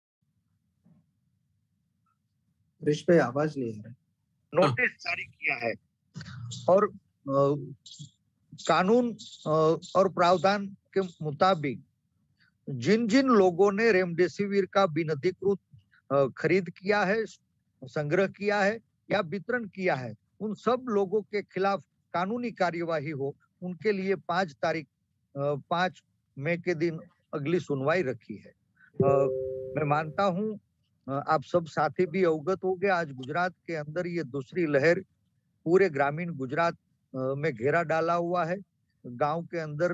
ऋष पे आवाज नहीं आ रहा, नोटिस जारी किया है और आ, कानून आ, और प्रावधान के मुताबिक जिन जिन लोगों ने रेमडेसिविर का बिन अधिकृत खरीद किया है, संग्रह किया है या वितरण किया है, उन सब लोगों के खिलाफ कानूनी कार्यवाही हो, उनके लिए पांच तारीख पांच मई के दिन अगली सुनवाई रखी है। आ, मैं मानता हूं आप सब साथी भी अवगत हो गए, आज गुजरात के अंदर ये दूसरी लहर पूरे ग्रामीण गुजरात में घेरा डाला हुआ है। गांव के अंदर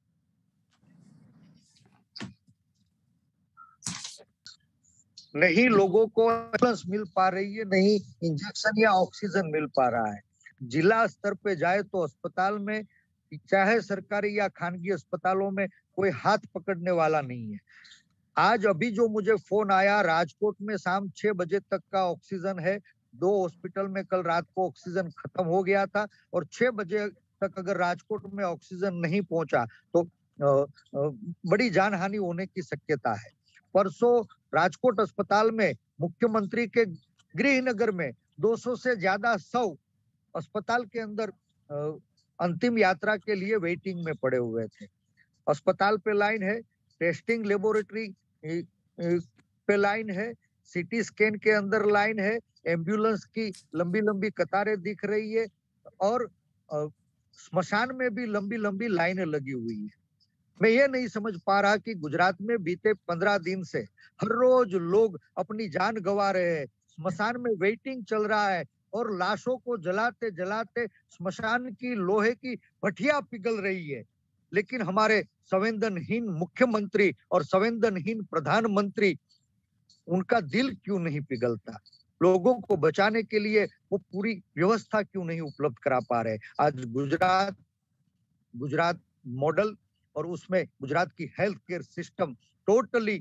नहीं लोगों को एम्बुलेंस मिल पा रही है, नहीं इंजेक्शन या ऑक्सीजन मिल पा रहा है। जिला स्तर पे जाए तो अस्पताल में, चाहे सरकारी या खानगी अस्पतालों में, कोई हाथ पकड़ने वाला नहीं है। आज अभी जो मुझे फोन आया, राजकोट में शाम छह बजे तक का ऑक्सीजन है। दो हॉस्पिटल में कल रात को ऑक्सीजन खत्म हो गया था और छह बजे तक अगर राजकोट में ऑक्सीजन नहीं पहुंचा तो बड़ी जानहानि होने की शक्यता है। परसों राजकोट अस्पताल में मुख्यमंत्री के गृहनगर में दो सौ से ज्यादा सौ अस्पताल के अंदर अंतिम यात्रा के लिए वेटिंग में पड़े हुए थे। अस्पताल पे लाइन है, टेस्टिंग लेबोरेटरी पे लाइन है, सीटी स्कैन के अंदर लाइन है, एम्बुलेंस की लंबी लंबी कतारें दिख रही है और स्मशान में भी लंबी लंबी लाइनें लगी हुई है। मैं ये नहीं समझ पा रहा कि गुजरात में बीते पंद्रह दिन से हर रोज लोग अपनी जान गंवा रहे हैं, स्मशान में वेटिंग चल रहा है और लाशों को जलाते जलाते स्मशान की लोहे की भट्टियां पिघल रही है, लेकिन हमारे संवेदनहीन मुख्यमंत्री और संवेदनहीन प्रधानमंत्री, उनका दिल क्यों नहीं पिघलता? लोगों को बचाने के लिए वो पूरी व्यवस्था क्यों नहीं उपलब्ध करा पा रहे? आज गुजरात गुजरात मॉडल और उसमें गुजरात की health care system totally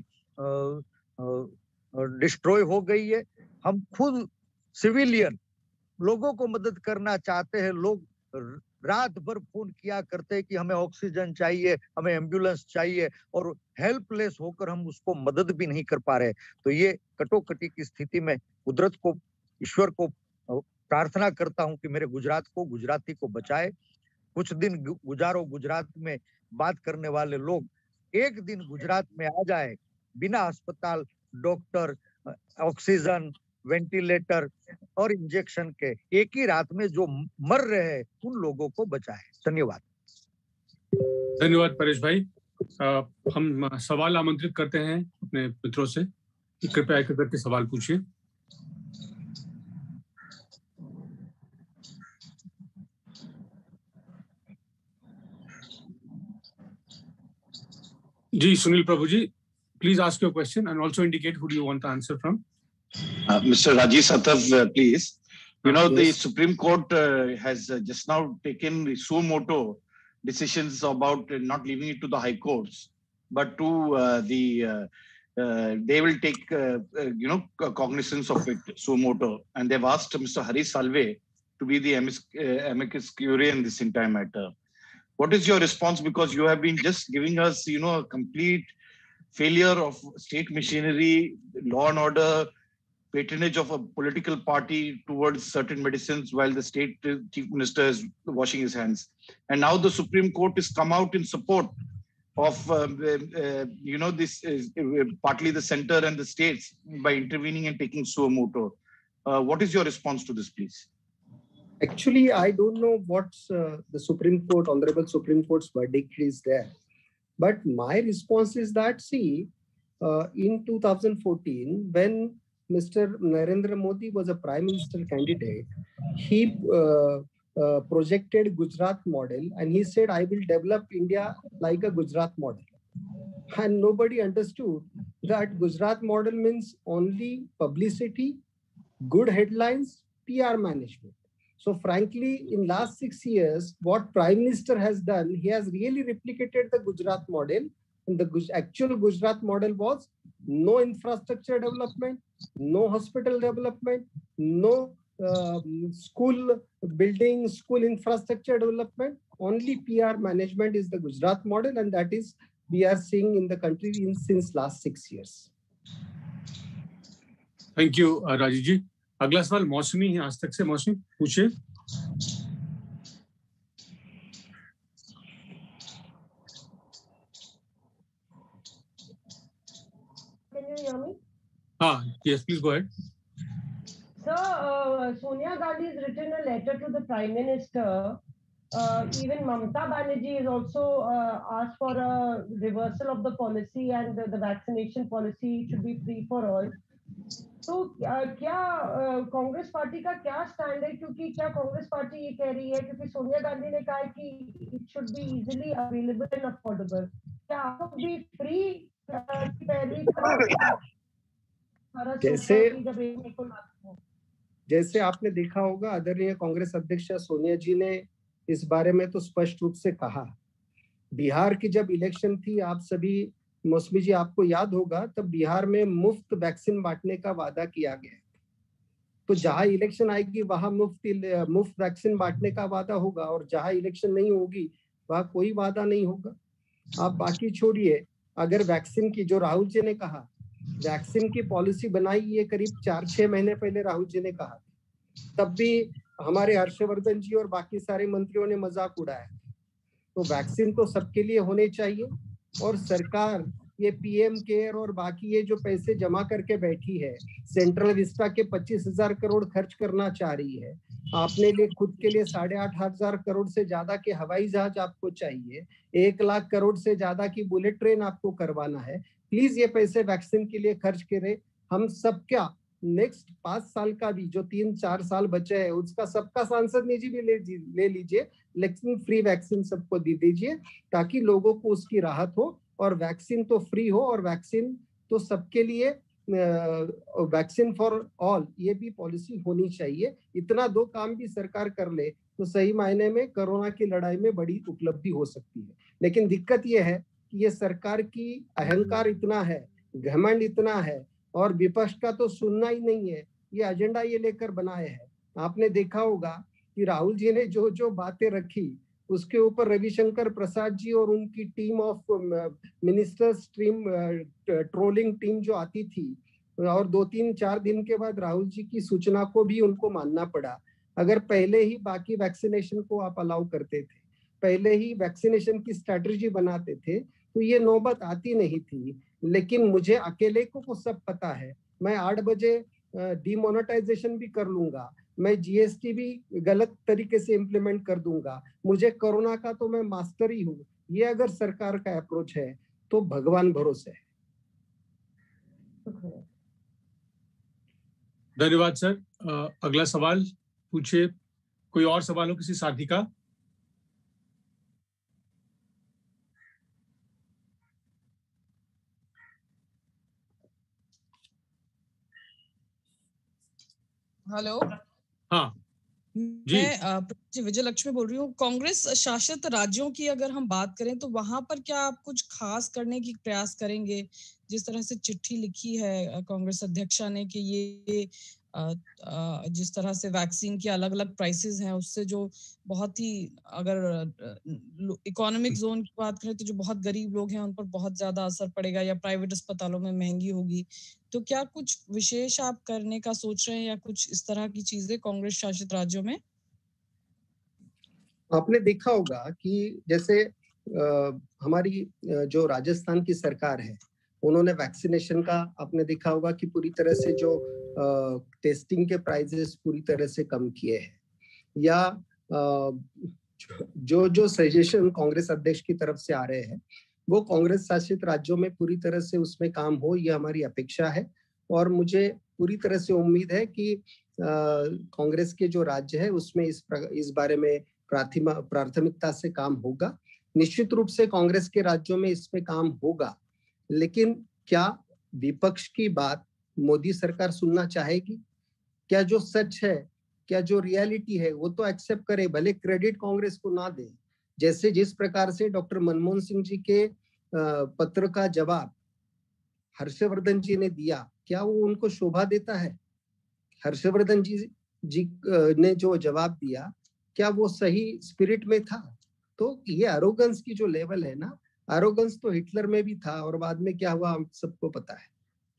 destroy हो गई है। हम खुद सिविलियन लोगों को मदद करना चाहते हैं, लोग रात भर फोन किया करते हैं कि हमें ऑक्सीजन चाहिए, हमें एम्बुलेंस चाहिए और हेल्पलेस होकर हम उसको मदद भी नहीं कर पा रहे। तो ये कटोकटी की स्थिति में कुदरत को, ईश्वर को प्रार्थना करता हूं कि मेरे गुजरात को, गुजराती को बचाए। कुछ दिन गुजारो गुजरात में बात करने वाले लोग एक दिन गुजरात में आ जाए, बिना अस्पताल, डॉक्टर, ऑक्सीजन, वेंटिलेटर और इंजेक्शन के एक ही रात में जो मर रहे हैं उन लोगों को बचाए। धन्यवाद। धन्यवाद परेश भाई। आ, हम सवाल आमंत्रित करते हैं अपने मित्रों से, कृपया एक करके सवाल पूछिए। जी सुनील प्रभु जी, please ask your question and also indicate who do you want the answer from. Uh, Mister Rajiv Satav, uh, please. You know, yes. the Supreme Court uh, has uh, just now taken the suo moto decisions about uh, not leaving it to the high courts, but to uh, the, uh, uh, they will take, uh, uh, you know, cognizance of it, suo moto. And they've asked Mister Hari Salve to be the amicus curiae in this entire matter. What is your response? Because you have been just giving us, you know, a complete failure of state machinery, law and order, patronage of a political party towards certain medicines while the state chief minister is washing his hands. And now the Supreme Court has come out in support of, uh, uh, you know, this is uh, partly the center and the states by intervening and taking suo moto. Uh, what is your response to this, please? Actually, I don't know what's uh, the Supreme Court, Honorable Supreme Court's verdict is there. But my response is that, see, uh, in two thousand fourteen, when Mister Narendra Modi was a Prime Minister candidate, he uh, uh, projected Gujarat model and he said, I will develop India like a Gujarat model. And nobody understood that Gujarat model means only publicity, good headlines, P R management. So frankly, in last six years, what Prime Minister has done, he has really replicated the Gujarat model. And the actual Gujarat model was no infrastructure development, no hospital development, no uh, school building, school infrastructure development. Only P R management is the Gujarat model, and that is we are seeing in the country in, since last six years. Thank you, uh, Rajiv ji. अगला सवाल मौसमी है आज तक से. मौसमी पूछिए. Can you hear me? Ah, yes, please go ahead. Sir, uh, Sonia Gandhi has written a letter to the Prime Minister. Uh, even Mamata Banerjee has also uh, asked for a reversal of the policy, and the, the vaccination policy should be free for all. तो क्या Congress party का क्या stand है, क्योंकि क्या Congress party ये कह रही है, क्योंकि सोनिया गांधी ने कहा है कि it should be easily available and affordable, क्या आपको भी फ्री पहली जैसे जैसे आपने देखा होगा, आदरणीय कांग्रेस अध्यक्ष सोनिया जी ने इस बारे में तो स्पष्ट रूप से कहा. बिहार की जब इलेक्शन थी, आप सभी मौसमी जी आपको याद होगा, तब बिहार में मुफ्त वैक्सीन बांटने का वादा किया गया. तो जहां इलेक्शन आएगी वहां मुफ्त मुफ्त वैक्सीन बांटने का वादा होगा, और जहां इलेक्शन नहीं होगी वहां कोई वादा नहीं होगा. आप बाकी छोड़िए, अगर वैक्सीन की, जो राहुल जी ने कहा, वैक्सीन की पॉलिसी बनाई, ये करीब चार छह महीने पहले राहुल जी ने कहा, तब भी हमारे हर्षवर्धन जी और बाकी सारे मंत्रियों ने मजाक उड़ाया. तो वैक्सीन तो सबके लिए होने चाहिए, और सरकार ये पीएम केयर और बाकी ये जो पैसे जमा करके बैठी है, सेंट्रल विस्टा के पच्चीस हजार करोड़ खर्च करना चाह रही है. आपने लिए खुद के लिए साढ़े आठ हजार करोड़ से ज्यादा के हवाई जहाज आपको चाहिए, एक लाख करोड़ से ज्यादा की बुलेट ट्रेन आपको करवाना है. प्लीज ये पैसे वैक्सीन के लिए खर्च करें. हम सबका नेक्स्ट पांच साल का भी जो तीन चार साल बचे हैं, उसका सबका सांसद निधि भी ले ले लीजिए, लेकिन फ्री वैक्सीन सबको दे दीजिए, ताकि लोगों को उसकी राहत हो. और वैक्सीन तो फ्री हो, और वैक्सीन तो सबके लिए, वैक्सीन फॉर ऑल, ये भी पॉलिसी होनी चाहिए. इतना दो काम भी सरकार कर ले तो सही मायने में कोरोना की लड़ाई में बड़ी उपलब्धि हो सकती है. लेकिन दिक्कत ये है कि ये सरकार की अहंकार इतना है, घमंड इतना है, और विपक्ष का तो सुनना ही नहीं है. ये एजेंडा ये लेकर बनाए हैं. आपने देखा होगा कि राहुल जी ने जो जो बातें रखी, उसके ऊपर रविशंकर प्रसाद जी और उनकी team of ministers team, trolling team जो आती थी, और दो तीन चार दिन के बाद राहुल जी की सूचना को भी उनको मानना पड़ा. अगर पहले ही बाकी वैक्सीनेशन को आप अलाउ करते थे, पहले ही वैक्सीनेशन की स्ट्रैटेजी बनाते थे, तो ये नौबत आती नहीं थी. लेकिन मुझे अकेले को, को सब पता है, मैं आठ बजे डिमोनेटाइजेशन भी कर लूंगा, मैं जीएसटी भी गलत तरीके से इम्प्लीमेंट कर दूंगा, मुझे कोरोना का तो मैं मास्टर ही हूँ. ये अगर सरकार का अप्रोच है तो भगवान भरोसे है. धन्यवाद सर. अगला सवाल पूछिए. कोई और सवाल हो किसी साथी का? हेलो. हाँ जी, मैं विजय लक्ष्मी बोल रही हूँ. कांग्रेस शासित राज्यों की अगर हम बात करें तो वहां पर क्या आप कुछ खास करने की प्रयास करेंगे? जिस तरह से चिट्ठी लिखी है कांग्रेस अध्यक्षा ने कि ये जिस तरह से वैक्सीन की अलग अलग प्राइसेस हैं, उससे जो बहुत ही, अगर इकोनॉमिक जोन की बात करें तो जो बहुत गरीब लोग हैं उन पर बहुत ज्यादा असर पड़ेगा, या प्राइवेट अस्पतालों में महंगी होगी। तो क्या कुछ विशेष आप करने का सोच रहे हैं, या कुछ इस तरह की चीजें कांग्रेस शासित राज्यों में? आपने देखा होगा कि जैसे आ, हमारी जो राजस्थान की सरकार है, उन्होंने वैक्सीनेशन का, आपने देखा होगा कि पूरी तरह से जो आ, टेस्टिंग के प्राइजेस पूरी तरह से कम किए हैं, या आ, जो जो सजेशन कांग्रेस अध्यक्ष की तरफ से आ रहे हैं वो कांग्रेस शासित राज्यों में पूरी तरह से उसमें काम हो, ये हमारी अपेक्षा है। और मुझे पूरी तरह से उम्मीद है कि कांग्रेस के जो राज्य है उसमें इस इस बारे में प्राथमिकता से काम होगा। निश्चित रूप से कांग्रेस के राज्यों में इसमें काम होगा, लेकिन क्या विपक्ष की बात मोदी सरकार सुनना चाहेगी? क्या जो सच है, क्या जो रियलिटी है वो तो एक्सेप्ट करे, भले क्रेडिट कांग्रेस को ना दे। जैसे जिस प्रकार से डॉक्टर मनमोहन सिंह जी के पत्र का जवाब हर्षवर्धन जी ने दिया, क्या वो उनको शोभा देता है? हर्षवर्धन जी जी ने जो जवाब दिया, क्या वो सही स्पिरिट में था? तो ये एरोगेंस की जो लेवल है ना, एरोगेंस तो हिटलर में भी था, और बाद में क्या हुआ हम सबको पता है।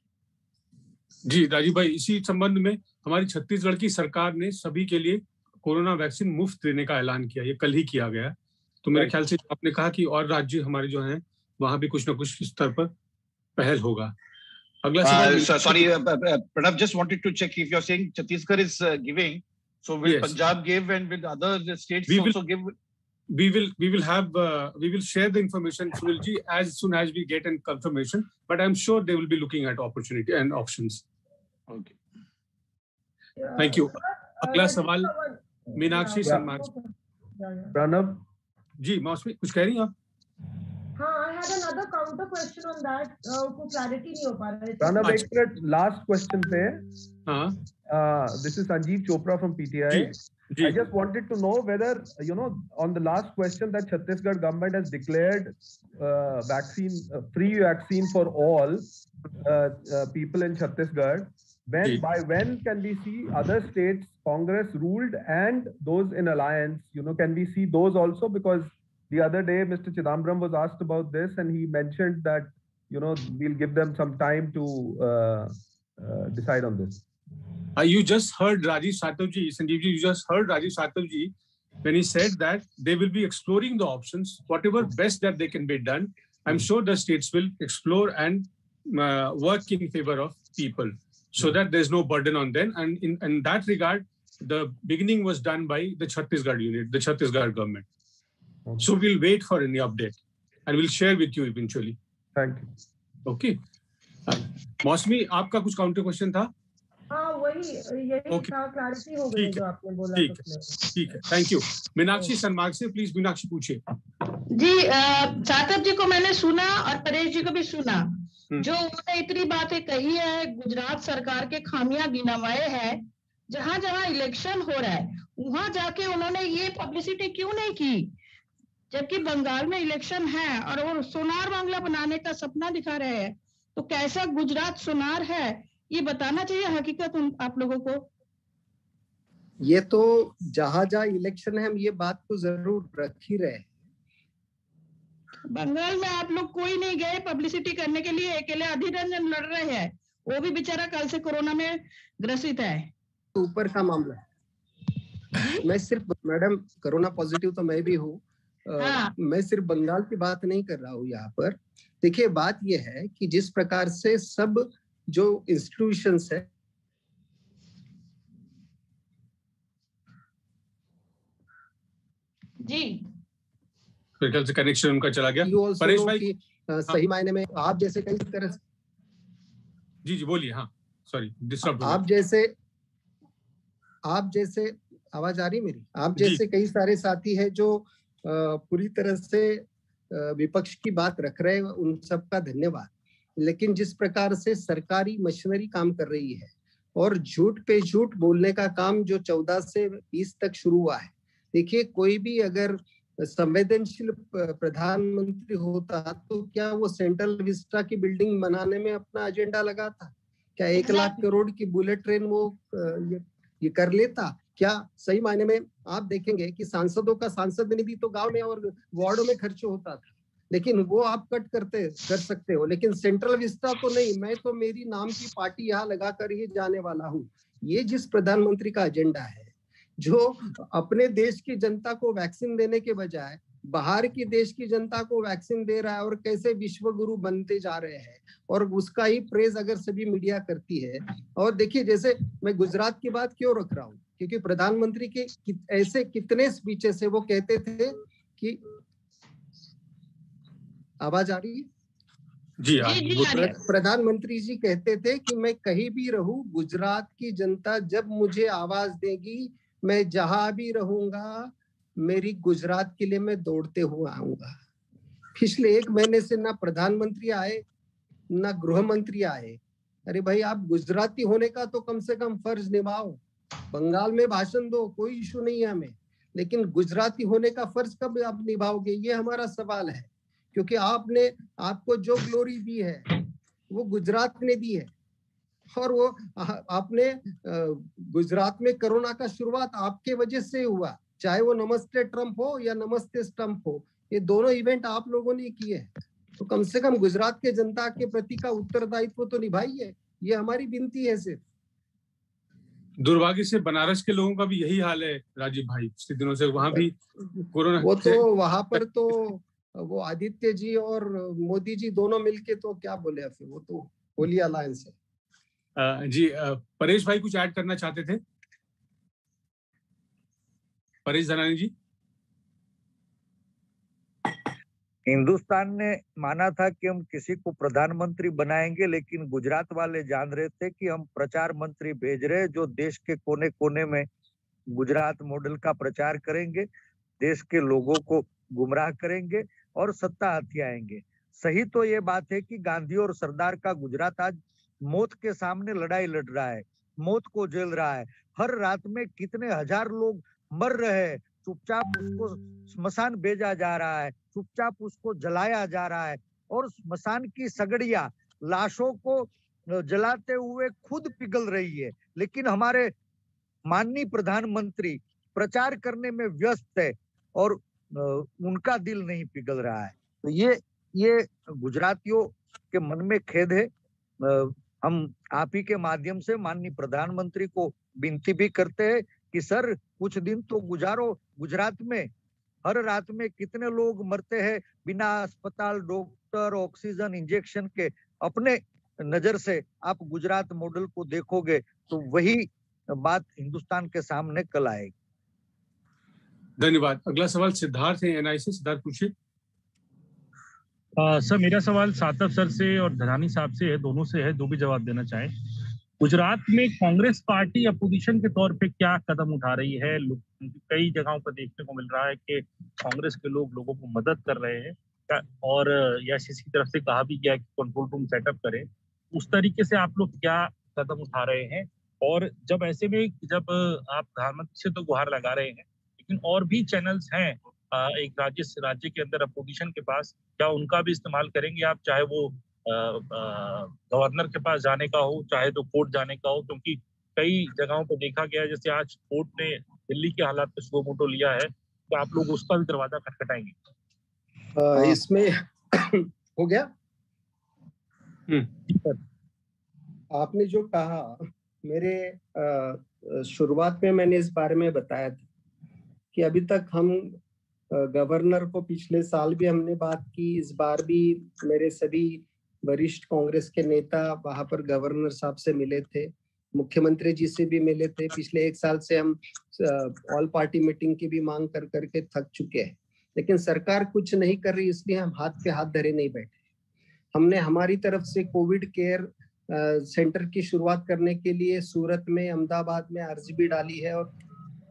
जी राजीव भाई, इसी संबंध में हमारी छत्तीसगढ़ की सरकार ने सभी के लिए कोरोना वैक्सीन मुफ्त देने का ऐलान किया, ये कल ही किया गया। तो मेरे ख्याल से आपने कहा कि और राज्य हमारे जो हैं वहां भी कुछ ना कुछ स्तर पर पहल होगा। अगला सवाल। Sorry Pranav, just wanted to check if you are saying Chhattisgarh is giving, so will Punjab give and will other states also give? We will we will have uh, we will share the information, Sunil ji, as soon as we get a confirmation. But I'm sure they will be looking at opportunity and options. Okay. Thank you. अगला सवाल मीनाक्षी सन्मार्ग। प्रणव जी मौसमी कुछ कह रही हैं आप? हाँ, I had another counter question on that. को clarity नहीं हो पा रहा है। प्रणव एक मिनट, last question पे। हाँ। This is Sanjeev Chopra from P T I. I just wanted to know whether, you know, on the last question that Chhattisgarh government has declared uh, vaccine, uh, free vaccine for all uh, uh, people in Chhattisgarh, when, by when can we see other states, Congress ruled and those in alliance, you know, can we see those also? Because the other day, Mister Chidambaram was asked about this and he mentioned that, you know, we'll give them some time to uh, uh, decide on this. Uh, you just heard Rajiv Satav ji, Sanjeev ji, you just heard Rajiv Satav ji when he said that they will be exploring the options, whatever best that they can be done. I'm sure the states will explore and uh, work in favor of people so that there's no burden on them. And in, in that regard, the beginning was done by the Chhattisgarh unit, the Chhattisgarh government. Okay. So we'll wait for any update and we'll share with you eventually. Thank you. Okay. Uh, मौसमी, आपका कुछ counter question था? हाँ, वही यही okay. था, clarity हो गई जो आपने बोला। ठीक है, ठीक है, थैंक यू। मीनाक्षी सन्मार्ग से, प्लीज मीनाक्षी पूछिए। जी सातव जी को मैंने सुना और परेश जी को भी सुना, जो उन्होंने इतनी बातें कही है, गुजरात सरकार के खामियां गिनवाए हैं, जहां जहां इलेक्शन हो रहा है वहां जाके उन्होंने ये पब्लिसिटी क्यों नहीं की, जबकि बंगाल में इलेक्शन है और वो सोनार बांग्ला बनाने का सपना दिखा रहे हैं। तो कैसा गुजरात सोनार है ये बताना चाहिए हकीकत आप लोगों को। ये तो जहां जहां इलेक्शन है हम ये बात को जरूर रख ही रहे हैं। बंगाल में आप लोग कोई नहीं गए पब्लिसिटी करने के लिए, अकेले अधीर रंजन लड़ रहे हैं, वो भी बेचारा कल से कोरोना में ग्रसित है। ऊपर का मामला मैं सिर्फ, मैडम कोरोना पॉजिटिव तो मैं भी हूँ, हाँ। मैं सिर्फ बंगाल की बात नहीं कर रहा हूँ यहाँ पर। देखिए बात ये है कि जिस प्रकार से सब जो इंस्टीट्यूशंस है, जी फिर से कनेक्शन उनका चला गया। परेश भाई की, आ, सही मायने में आप जैसे कई तरह से, जी जी बोलिए। हाँ सॉरी डिस्टर्ब। आप जैसे आप जैसे आवाज आ रही मेरी? आप जैसे कई सारे साथी हैं जो पूरी तरह से विपक्ष की बात रख रहे हैं, उन सबका धन्यवाद। लेकिन जिस प्रकार से सरकारी मशीनरी काम कर रही है और झूठ पे झूठ बोलने का काम जो चौदह से बीस तक शुरू हुआ है, देखिए कोई भी अगर संवेदनशील प्रधानमंत्री होता तो क्या वो सेंट्रल विस्टा की बिल्डिंग बनाने में अपना एजेंडा लगाता? क्या एक लाख करोड़ की बुलेट ट्रेन वो ये, ये कर लेता क्या? सही मायने में आप देखेंगे कि सांसदों का सांसद निधि तो गांव में और वार्डों में खर्च होता था, लेकिन वो आप कट करते कर सकते हो, लेकिन सेंट्रल विस्टा तो नहीं। मैं तो मेरी नाम की पार्टी यहाँ लगा कर ही जाने वाला हूँ। ये जिस प्रधानमंत्री का एजेंडा है, जो अपने देश की जनता को वैक्सीन देने के बजाय बाहर की देश की जनता को वैक्सीन दे रहा है और कैसे विश्व गुरु बनते जा रहे हैं, और उसका ही प्रेज अगर सभी मीडिया करती है। और देखिए, जैसे मैं गुजरात की बात क्यों रख रहा हूँ, क्योंकि प्रधानमंत्री के ऐसे कितने स्पीचेस है, वो कहते थे कि आवाज आ रही है जी, जी प्रधानमंत्री जी कहते थे कि मैं कहीं भी रहूं, गुजरात की जनता जब मुझे आवाज देगी, मैं जहां भी रहूंगा, मेरी गुजरात के लिए मैं दौड़ते हुए आऊंगा। पिछले एक महीने से ना प्रधानमंत्री आए ना गृह मंत्री आए। अरे भाई, आप गुजराती होने का तो कम से कम फर्ज निभाओ। बंगाल में भाषण दो, कोई इशू नहीं है हमें, लेकिन गुजराती होने का फर्ज कब आप निभाओगे, ये हमारा सवाल है। क्योंकि आपने आपको जो ग्लोरी दी है वो गुजरात ने दी है, और वो आपने गुजरात में कोरोना का शुरुआत आपके वजह से हुआ, चाहे वो नमस्ते ट्रंप हो या नमस्ते स्टंप हो, ये दोनों इवेंट आप लोगों ने किए हैं। तो कम से कम गुजरात के जनता के प्रति का उत्तरदायित्व तो निभाइए, ये हमारी विनती है। सिर्फ दुर्भाग्य से बनारस के लोगों का भी यही हाल है राजीव भाई, पिछले दिनों से वहां भी कोरोना। वो तो वहां पर तो वो आदित्य जी और मोदी जी दोनों मिलके तो क्या बोले, फिर वो तो होली अलायंस है। जी, परेश भाई कुछ ऐड करना चाहते थे? परेश धनानी जी। हिंदुस्तान ने माना था कि हम किसी को प्रधानमंत्री बनाएंगे, लेकिन गुजरात वाले जान रहे थे कि हम प्रचार मंत्री भेज रहे हैं जो देश के कोने कोने में गुजरात मॉडल का प्रचार करेंगे, देश के लोगों को गुमराह करेंगे और सत्ता हथियाएंगे। सही तो ये बात है कि गांधी और सरदार का गुजरात आज मौत के सामने लड़ाई लड़ रहा है, मौत को झेल रहा है। हर रात में कितने हजार लोग मर रहे हैं, चुपचाप उसको स्मशान भेजा जा रहा है, चुपचाप उसको जलाया जा रहा है, और स्मशान की सगड़ियां लाशों को जलाते हुए खुद पिघल रही है। लेकिन हमारे माननीय प्रधानमंत्री प्रचार करने में व्यस्त है और उनका दिल नहीं पिघल रहा है। तो ये ये गुजरातियों के मन में खेद है। हम आप ही के माध्यम से माननीय प्रधानमंत्री को विनती भी करते हैं कि सर कुछ दिन तो गुजारो गुजरात में। हर रात में कितने लोग मरते हैं बिना अस्पताल, डॉक्टर, ऑक्सीजन, इंजेक्शन के। अपने नजर से आप गुजरात मॉडल को देखोगे तो वही बात हिंदुस्तान के सामने कल आएगी। धन्यवाद। अगला सवाल सिद्धार्थ है एनआई से। सिद्धार्थ पूछिए। सर मेरा सवाल सातव सर से और धनानी साहब से है, दोनों से है, दो भी जवाब देना चाहें। गुजरात में कांग्रेस पार्टी अपोजिशन के तौर पे क्या कदम उठा रही है? कई जगहों पर देखने को मिल रहा है कि कांग्रेस के लोग लोगों को मदद कर रहे हैं, और एआईसीसी की तरफ से कहा भी गया कि कंट्रोल रूम सेटअप करें। उस तरीके से आप लोग क्या कदम उठा रहे हैं? और जब ऐसे में जब आप प्रधानमंत्री से तो गुहार लगा रहे हैं, लेकिन और भी चैनल्स हैं एक राज्य से राज्य के अंदर अपोजिशन के पास, क्या उनका भी इस्तेमाल करेंगे आप? चाहे वो गवर्नर के पास जाने का हो, चाहे तो कोर्ट जाने का हो, क्योंकि कई जगहों पर देखा गया है, जैसे आज कोर्ट ने दिल्ली के हालात पे सुओ मोटो लिया है, तो आप लोग उसका भी दरवाजा खटखटाएंगे? इसमें हो गया। आपने जो कहा, मेरे शुरुआत में मैंने इस बारे में बताया था कि अभी तक हम गवर्नर को, पिछले साल भी हमने बात की, इस बार भी मेरे सभी वरिष्ठ कांग्रेस के नेता वहां पर गवर्नर साहब से मिले थे, मुख्यमंत्री जी से भी मिले थे। पिछले एक साल से हम ऑल पार्टी मीटिंग की भी मांग कर करके थक चुके हैं, लेकिन सरकार कुछ नहीं कर रही, इसलिए हम हाथ पे हाथ धरे नहीं बैठे। हमने हमारी तरफ से कोविड केयर सेंटर की शुरुआत करने के लिए सूरत में, अहमदाबाद में अर्जी भी डाली है और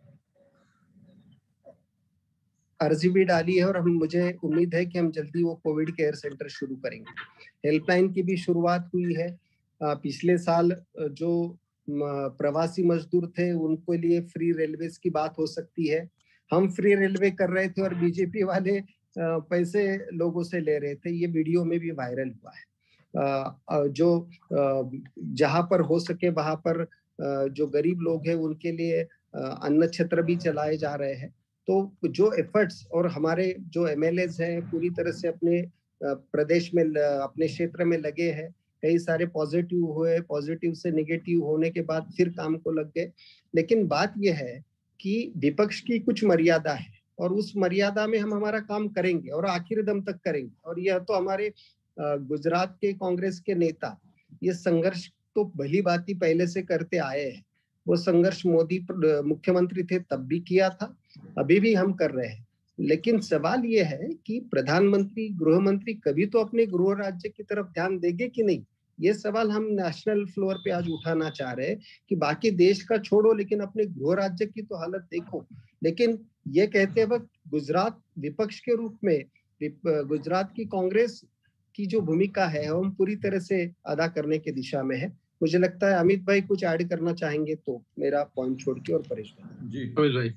अर्जी भी डाली है और हम मुझे उम्मीद है कि हम जल्दी वो कोविड केयर सेंटर शुरू करेंगे। हेल्पलाइन की भी शुरुआत हुई है। पिछले साल जो प्रवासी मजदूर थे उनके लिए फ्री रेलवेज की बात हो सकती है। हम फ्री रेलवे कर रहे थे और बीजेपी वाले पैसे लोगों से ले रहे थे, ये वीडियो में भी वायरल हुआ है। जो जहां पर हो सके वहां पर जो गरीब लोग हैं उनके लिए अन्न छत्र भी चलाए जा रहे हैं। तो जो एफर्ट्स और हमारे जो एमएलएज हैं पूरी तरह से अपने प्रदेश में अपने क्षेत्र में लगे हैं, कई सारे पॉजिटिव हुए, पॉजिटिव से नेगेटिव होने के बाद फिर काम को लग गए। लेकिन बात यह है कि विपक्ष की कुछ मर्यादा है और उस मर्यादा में हम हमारा काम करेंगे और आखिर दम तक करेंगे। और यह तो हमारे गुजरात के कांग्रेस के नेता ये संघर्ष तो भली भांति पहले से करते आए हैं। वो संघर्ष मोदी मुख्यमंत्री थे तब भी किया था, अभी भी हम कर रहे हैं। लेकिन सवाल ये है कि प्रधानमंत्री, गृह मंत्री कभी तो अपने गृह राज्य की तरफ ध्यान देंगे कि नहीं। ये सवाल हम नेशनल फ्लोर पे आज उठाना चाह रहे हैं कि बाकी देश का छोड़ो लेकिन अपने गृह राज्य की तो हालत देखो। लेकिन ये कहते वक्त गुजरात विपक्ष के रूप में गुजरात की कांग्रेस की जो भूमिका है हम पूरी तरह से अदा करने की दिशा में है। मुझे लगता है अमित भाई कुछ ऐड करना चाहेंगे तो मेरा पॉइंट छोड़ के, और परेश भाई। जी अमित भाई,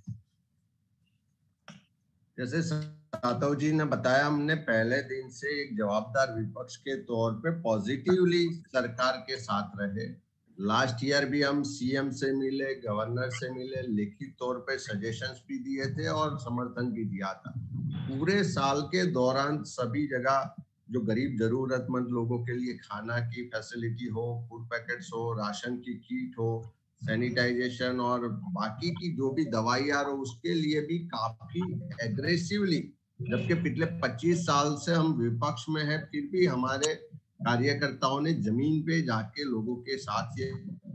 जैसे सातव जी ने बताया, हमने पहले दिन से एक जवाबदार विपक्ष के तौर पे पॉजिटिवली सरकार के साथ रहे। लास्ट ईयर भी हम सीएम से मिले, गवर्नर से मिले, लिखित तौर पे सजेशंस भी दिए थे और समर्थन भी दिया था। पूरे साल के दौरान सभी जगह जो गरीब जरूरतमंद लोगों के लिए खाना की फैसिलिटी हो, फूड पैकेट्स हो, राशन की किट हो, सैनिटाइजेशन और बाकी की जो भी दवाइयाँ हो, उसके लिए भी काफी एग्रेसिवली, जबकि पिछले पच्चीस साल से हम विपक्ष में हैं, फिर भी हमारे कार्यकर्ताओं ने जमीन पे जाके लोगों के साथ ये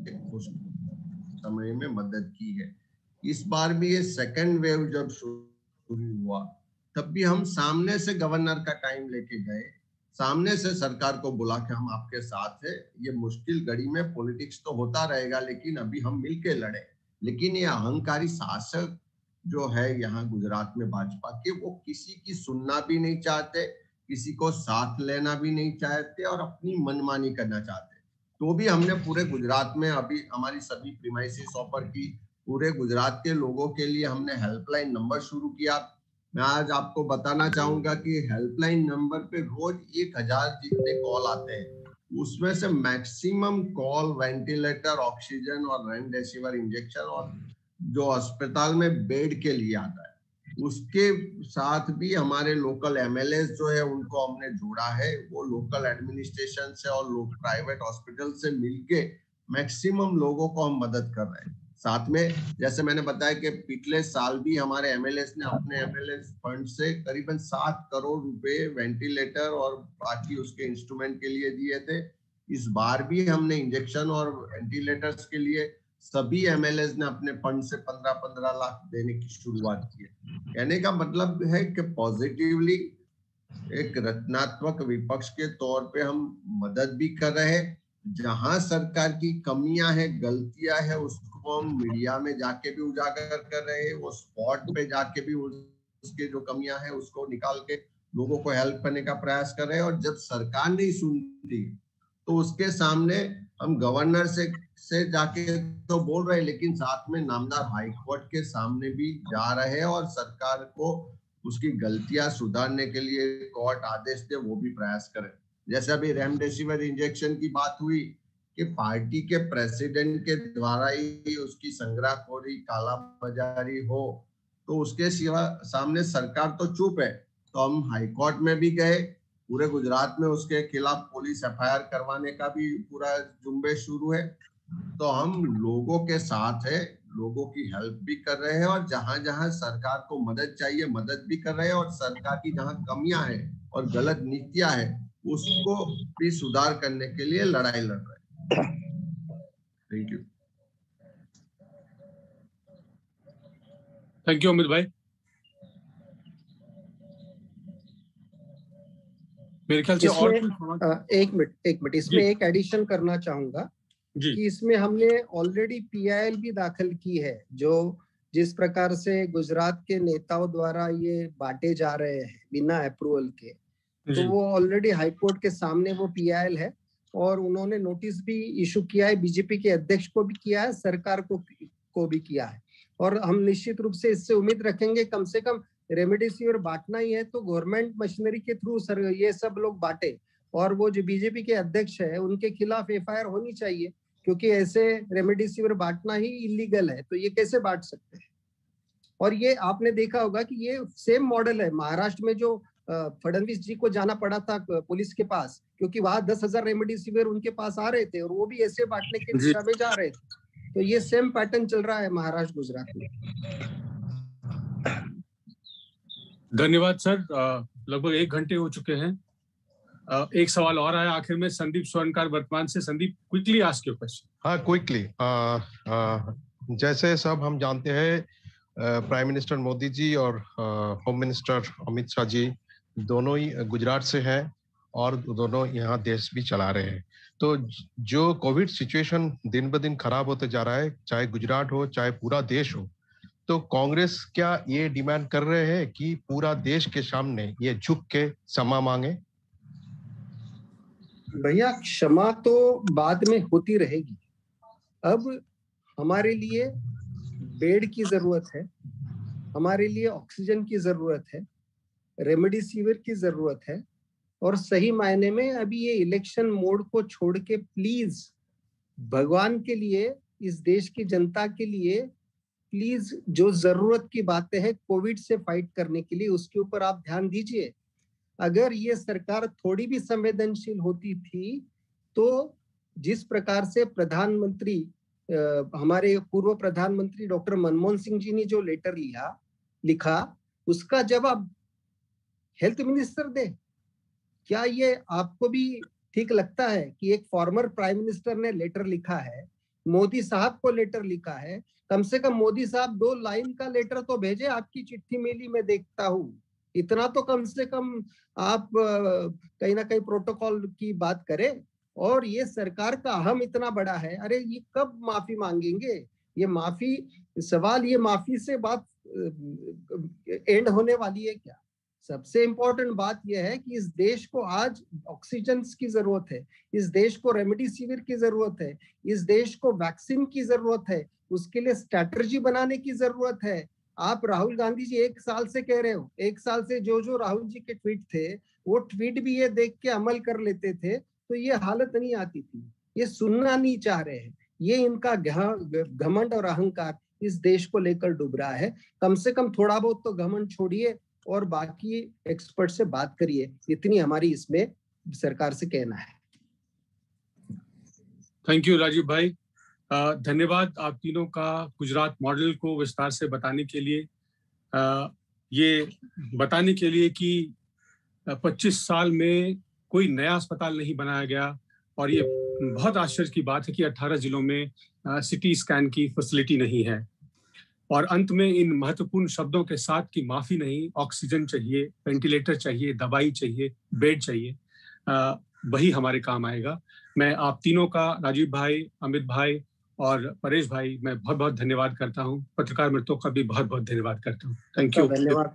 समय में मदद की है। इस बार भी ये सेकेंड वेव जब शुरू हुआ तब भी हम सामने से गवर्नर का टाइम लेके गए, सामने से सरकार को बुला के हम आपके साथ है। ये मुश्किल घड़ी में पॉलिटिक्स तो होता रहेगा लेकिन अभी हम मिलके लड़े। लेकिन ये अहंकारी शासक जो है यहाँ गुजरात में भाजपा के, वो किसी की सुनना भी नहीं चाहते, किसी को साथ लेना भी नहीं चाहते और अपनी मनमानी करना चाहते। तो भी हमने पूरे गुजरात में अभी हमारी सभी प्रीमाइसेस ऑफर की, पूरे गुजरात के लोगों के लिए हमने हेल्पलाइन नंबर शुरू किया। मैं आज आपको बताना चाहूंगा कि हेल्पलाइन नंबर पे रोज एक हजार जितने कॉल आते हैं, उसमें से मैक्सिमम कॉल वेंटिलेटर, ऑक्सीजन और रेमडेसिविर इंजेक्शन और जो अस्पताल में बेड के लिए आता है। उसके साथ भी हमारे लोकल एमएलए जो है उनको हमने जोड़ा है। वो लोकल एडमिनिस्ट्रेशन से और लोग प्राइवेट हॉस्पिटल से मिलके मैक्सिमम लोगों को हम मदद कर रहे हैं। साथ में जैसे मैंने बताया कि पिछले साल भी हमारे एमएलए ने अपने एमएलए फंड से करीबन सात करोड़ रुपए वेंटिलेटर और बाकी उसके इंस्ट्रूमेंट के लिए दिए थे। इस बार भी हमने इंजेक्शन और वेंटिलेटर्स के लिए सभी एमएलए ने अपने फंड से पंद्रह पंद्रह लाख देने की शुरुआत की है। कहने का मतलब है कि पॉजिटिवली एक रचनात्मक विपक्ष के तौर पे हम मदद भी कर रहे हैं। जहां सरकार की कमियां हैं, गलतियां हैं, उसको हम मीडिया में जाके भी उजागर कर रहे हैं। वो स्पॉट पे जाके भी उसके जो कमियां हैं उसको निकाल के लोगों को हेल्प करने का प्रयास कर रहे हैं। और जब सरकार नहीं सुनती तो उसके सामने हम गवर्नर से से जाके तो बोल रहे हैं, लेकिन साथ में नामदार हाई कोर्ट के सामने भी जा रहे हैं और सरकार को उसकी गलतियां सुधारने के लिए कोर्ट आदेश दे वो भी प्रयास करें। जैसे अभी रेमडेसिविर इंजेक्शन की बात हुई कि पार्टी के प्रेसिडेंट के द्वारा ही उसकी संग्रहखोरी, काला बाजारी हो तो उसके सिवा सामने सरकार तो चुप है। तो हम हाई कोर्ट में भी गए, पूरे गुजरात में उसके खिलाफ पुलिस एफआईआर करवाने का भी पूरा जुम्बेश शुरू है। तो हम लोगों के साथ है, लोगों की हेल्प भी कर रहे हैं और जहां जहां सरकार को मदद चाहिए मदद भी कर रहे हैं और सरकार की जहां कमियां हैं और गलत नीतियां हैं उसको भी सुधार करने के लिए लड़ाई लड़ रहे हैं। Thank you. Thank you Amit भाई। मेरे ख्याल से और एक मिनट एक मिनट इसमें एक एडिशन करना चाहूंगा कि इसमें हमने ऑलरेडी पीआईएल भी दाखिल की है। जो जिस प्रकार से गुजरात के नेताओं द्वारा ये बांटे जा रहे हैं बिना अप्रूवल के, तो वो ऑलरेडी हाई कोर्ट के सामने वो पीआईएल है और उन्होंने नोटिस भी इशू किया है, बीजेपी के अध्यक्ष को भी किया है, सरकार को को भी किया है। और हम निश्चित रूप से इससे उम्मीद रखेंगे, कम से कम रेमडेसिविर बांटना ही है तो गवर्नमेंट मशीनरी के थ्रू सर ये सब लोग बांटे और वो जो बीजेपी के अध्यक्ष है उनके खिलाफ एफ आई आर होनी चाहिए, क्योंकि ऐसे रेमडेसिविर बांटना ही इलीगल है, तो ये कैसे बांट सकते हैं। और ये आपने देखा होगा कि ये सेम मॉडल है महाराष्ट्र में, जो फडणवीस जी को जाना पड़ा था पुलिस के पास, क्योंकि वहां दस हजार रेमडेसिविर उनके पास आ रहे थे और वो भी ऐसे बांटने के दिशा में जा रहे थे। तो ये सेम पैटर्न चल रहा है महाराष्ट्र गुजरात में। धन्यवाद सर। लगभग एक घंटे हो चुके हैं। एक सवाल और आया आखिर में, संदीप स्वर्णकार वर्तमान से। Sandeep, quickly ask your question. हाँ, क्विकली। जैसे सब हम जानते हैं, प्राइम मिनिस्टर मोदी जी और होम मिनिस्टर अमित शाह जी दोनों ही गुजरात से हैं और दोनों यहाँ देश भी चला रहे हैं। तो जो कोविड सिचुएशन दिन ब दिन खराब होते जा रहा है, चाहे गुजरात हो चाहे पूरा देश हो, तो कांग्रेस क्या ये डिमांड कर रहे हैं कि पूरा देश के सामने ये झुक के क्षमा मांगे? भैया, क्षमा तो बाद में होती रहेगी। अब हमारे लिए बेड की जरूरत है, हमारे लिए ऑक्सीजन की जरूरत है, रेमडेसिविर की जरूरत है, और सही मायने में अभी ये इलेक्शन मोड को छोड़ के प्लीज भगवान के लिए, इस देश की जनता के लिए प्लीज जो जरूरत की बातें हैं कोविड से फाइट करने के लिए, उसके ऊपर आप ध्यान दीजिए। अगर ये सरकार थोड़ी भी संवेदनशील होती थी तो जिस प्रकार से प्रधानमंत्री हमारे पूर्व प्रधानमंत्री डॉक्टर मनमोहन सिंह जी ने जो लेटर लिया लिखा उसका जवाब हेल्थ मिनिस्टर दे। क्या ये आपको भी ठीक लगता है कि एक फॉर्मर प्राइम मिनिस्टर ने लेटर लिखा है, मोदी साहब को लेटर लिखा है? कम से कम मोदी साहब दो लाइन का लेटर तो भेजे, आपकी चिट्ठी मिली मैं देखता हूँ, इतना तो कम से कम आप कहीं ना कहीं प्रोटोकॉल की बात करें। और ये सरकार का अहम इतना बड़ा है, अरे ये कब माफी मांगेंगे? ये माफी सवाल, ये माफी से बात एंड होने वाली है क्या? सबसे इम्पोर्टेंट बात यह है कि इस देश को आज ऑक्सीजन की जरूरत है, इस देश को रेमडेसिविर की जरूरत है, इस देश को वैक्सीन की जरूरत है, उसके लिए स्ट्रैटेजी बनाने की जरूरत है। आप राहुल गांधी जी एक साल से कह रहे हो, एक साल से जो जो राहुल जी के ट्वीट थे वो ट्वीट भी ये देख के अमल कर लेते थे तो ये हालत नहीं आती थी। ये सुनना नहीं चाह रहे हैं, ये इनका घमंड और अहंकार इस देश को लेकर डूब रहा है। कम से कम थोड़ा बहुत तो घमंड छोड़िए और बाकी एक्सपर्ट से बात करिए, इतनी हमारी इसमें सरकार से कहना है। थैंक यू राजीव भाई, धन्यवाद आप तीनों का गुजरात मॉडल को विस्तार से बताने के लिए, आ, ये बताने के लिए कि पच्चीस साल में कोई नया अस्पताल नहीं बनाया गया और ये बहुत आश्चर्य की बात है कि अठारह जिलों में सिटी स्कैन की फैसिलिटी नहीं है। और अंत में इन महत्वपूर्ण शब्दों के साथ कि माफी नहीं, ऑक्सीजन चाहिए, वेंटिलेटर चाहिए, दवाई चाहिए, बेड चाहिए, आ, वही हमारे काम आएगा। मैं आप तीनों का, राजीव भाई, अमित भाई और परेश भाई, मैं बहुत बहुत धन्यवाद करता हूँ। पत्रकार मित्रों का भी बहुत बहुत धन्यवाद करता हूँ। Thank you.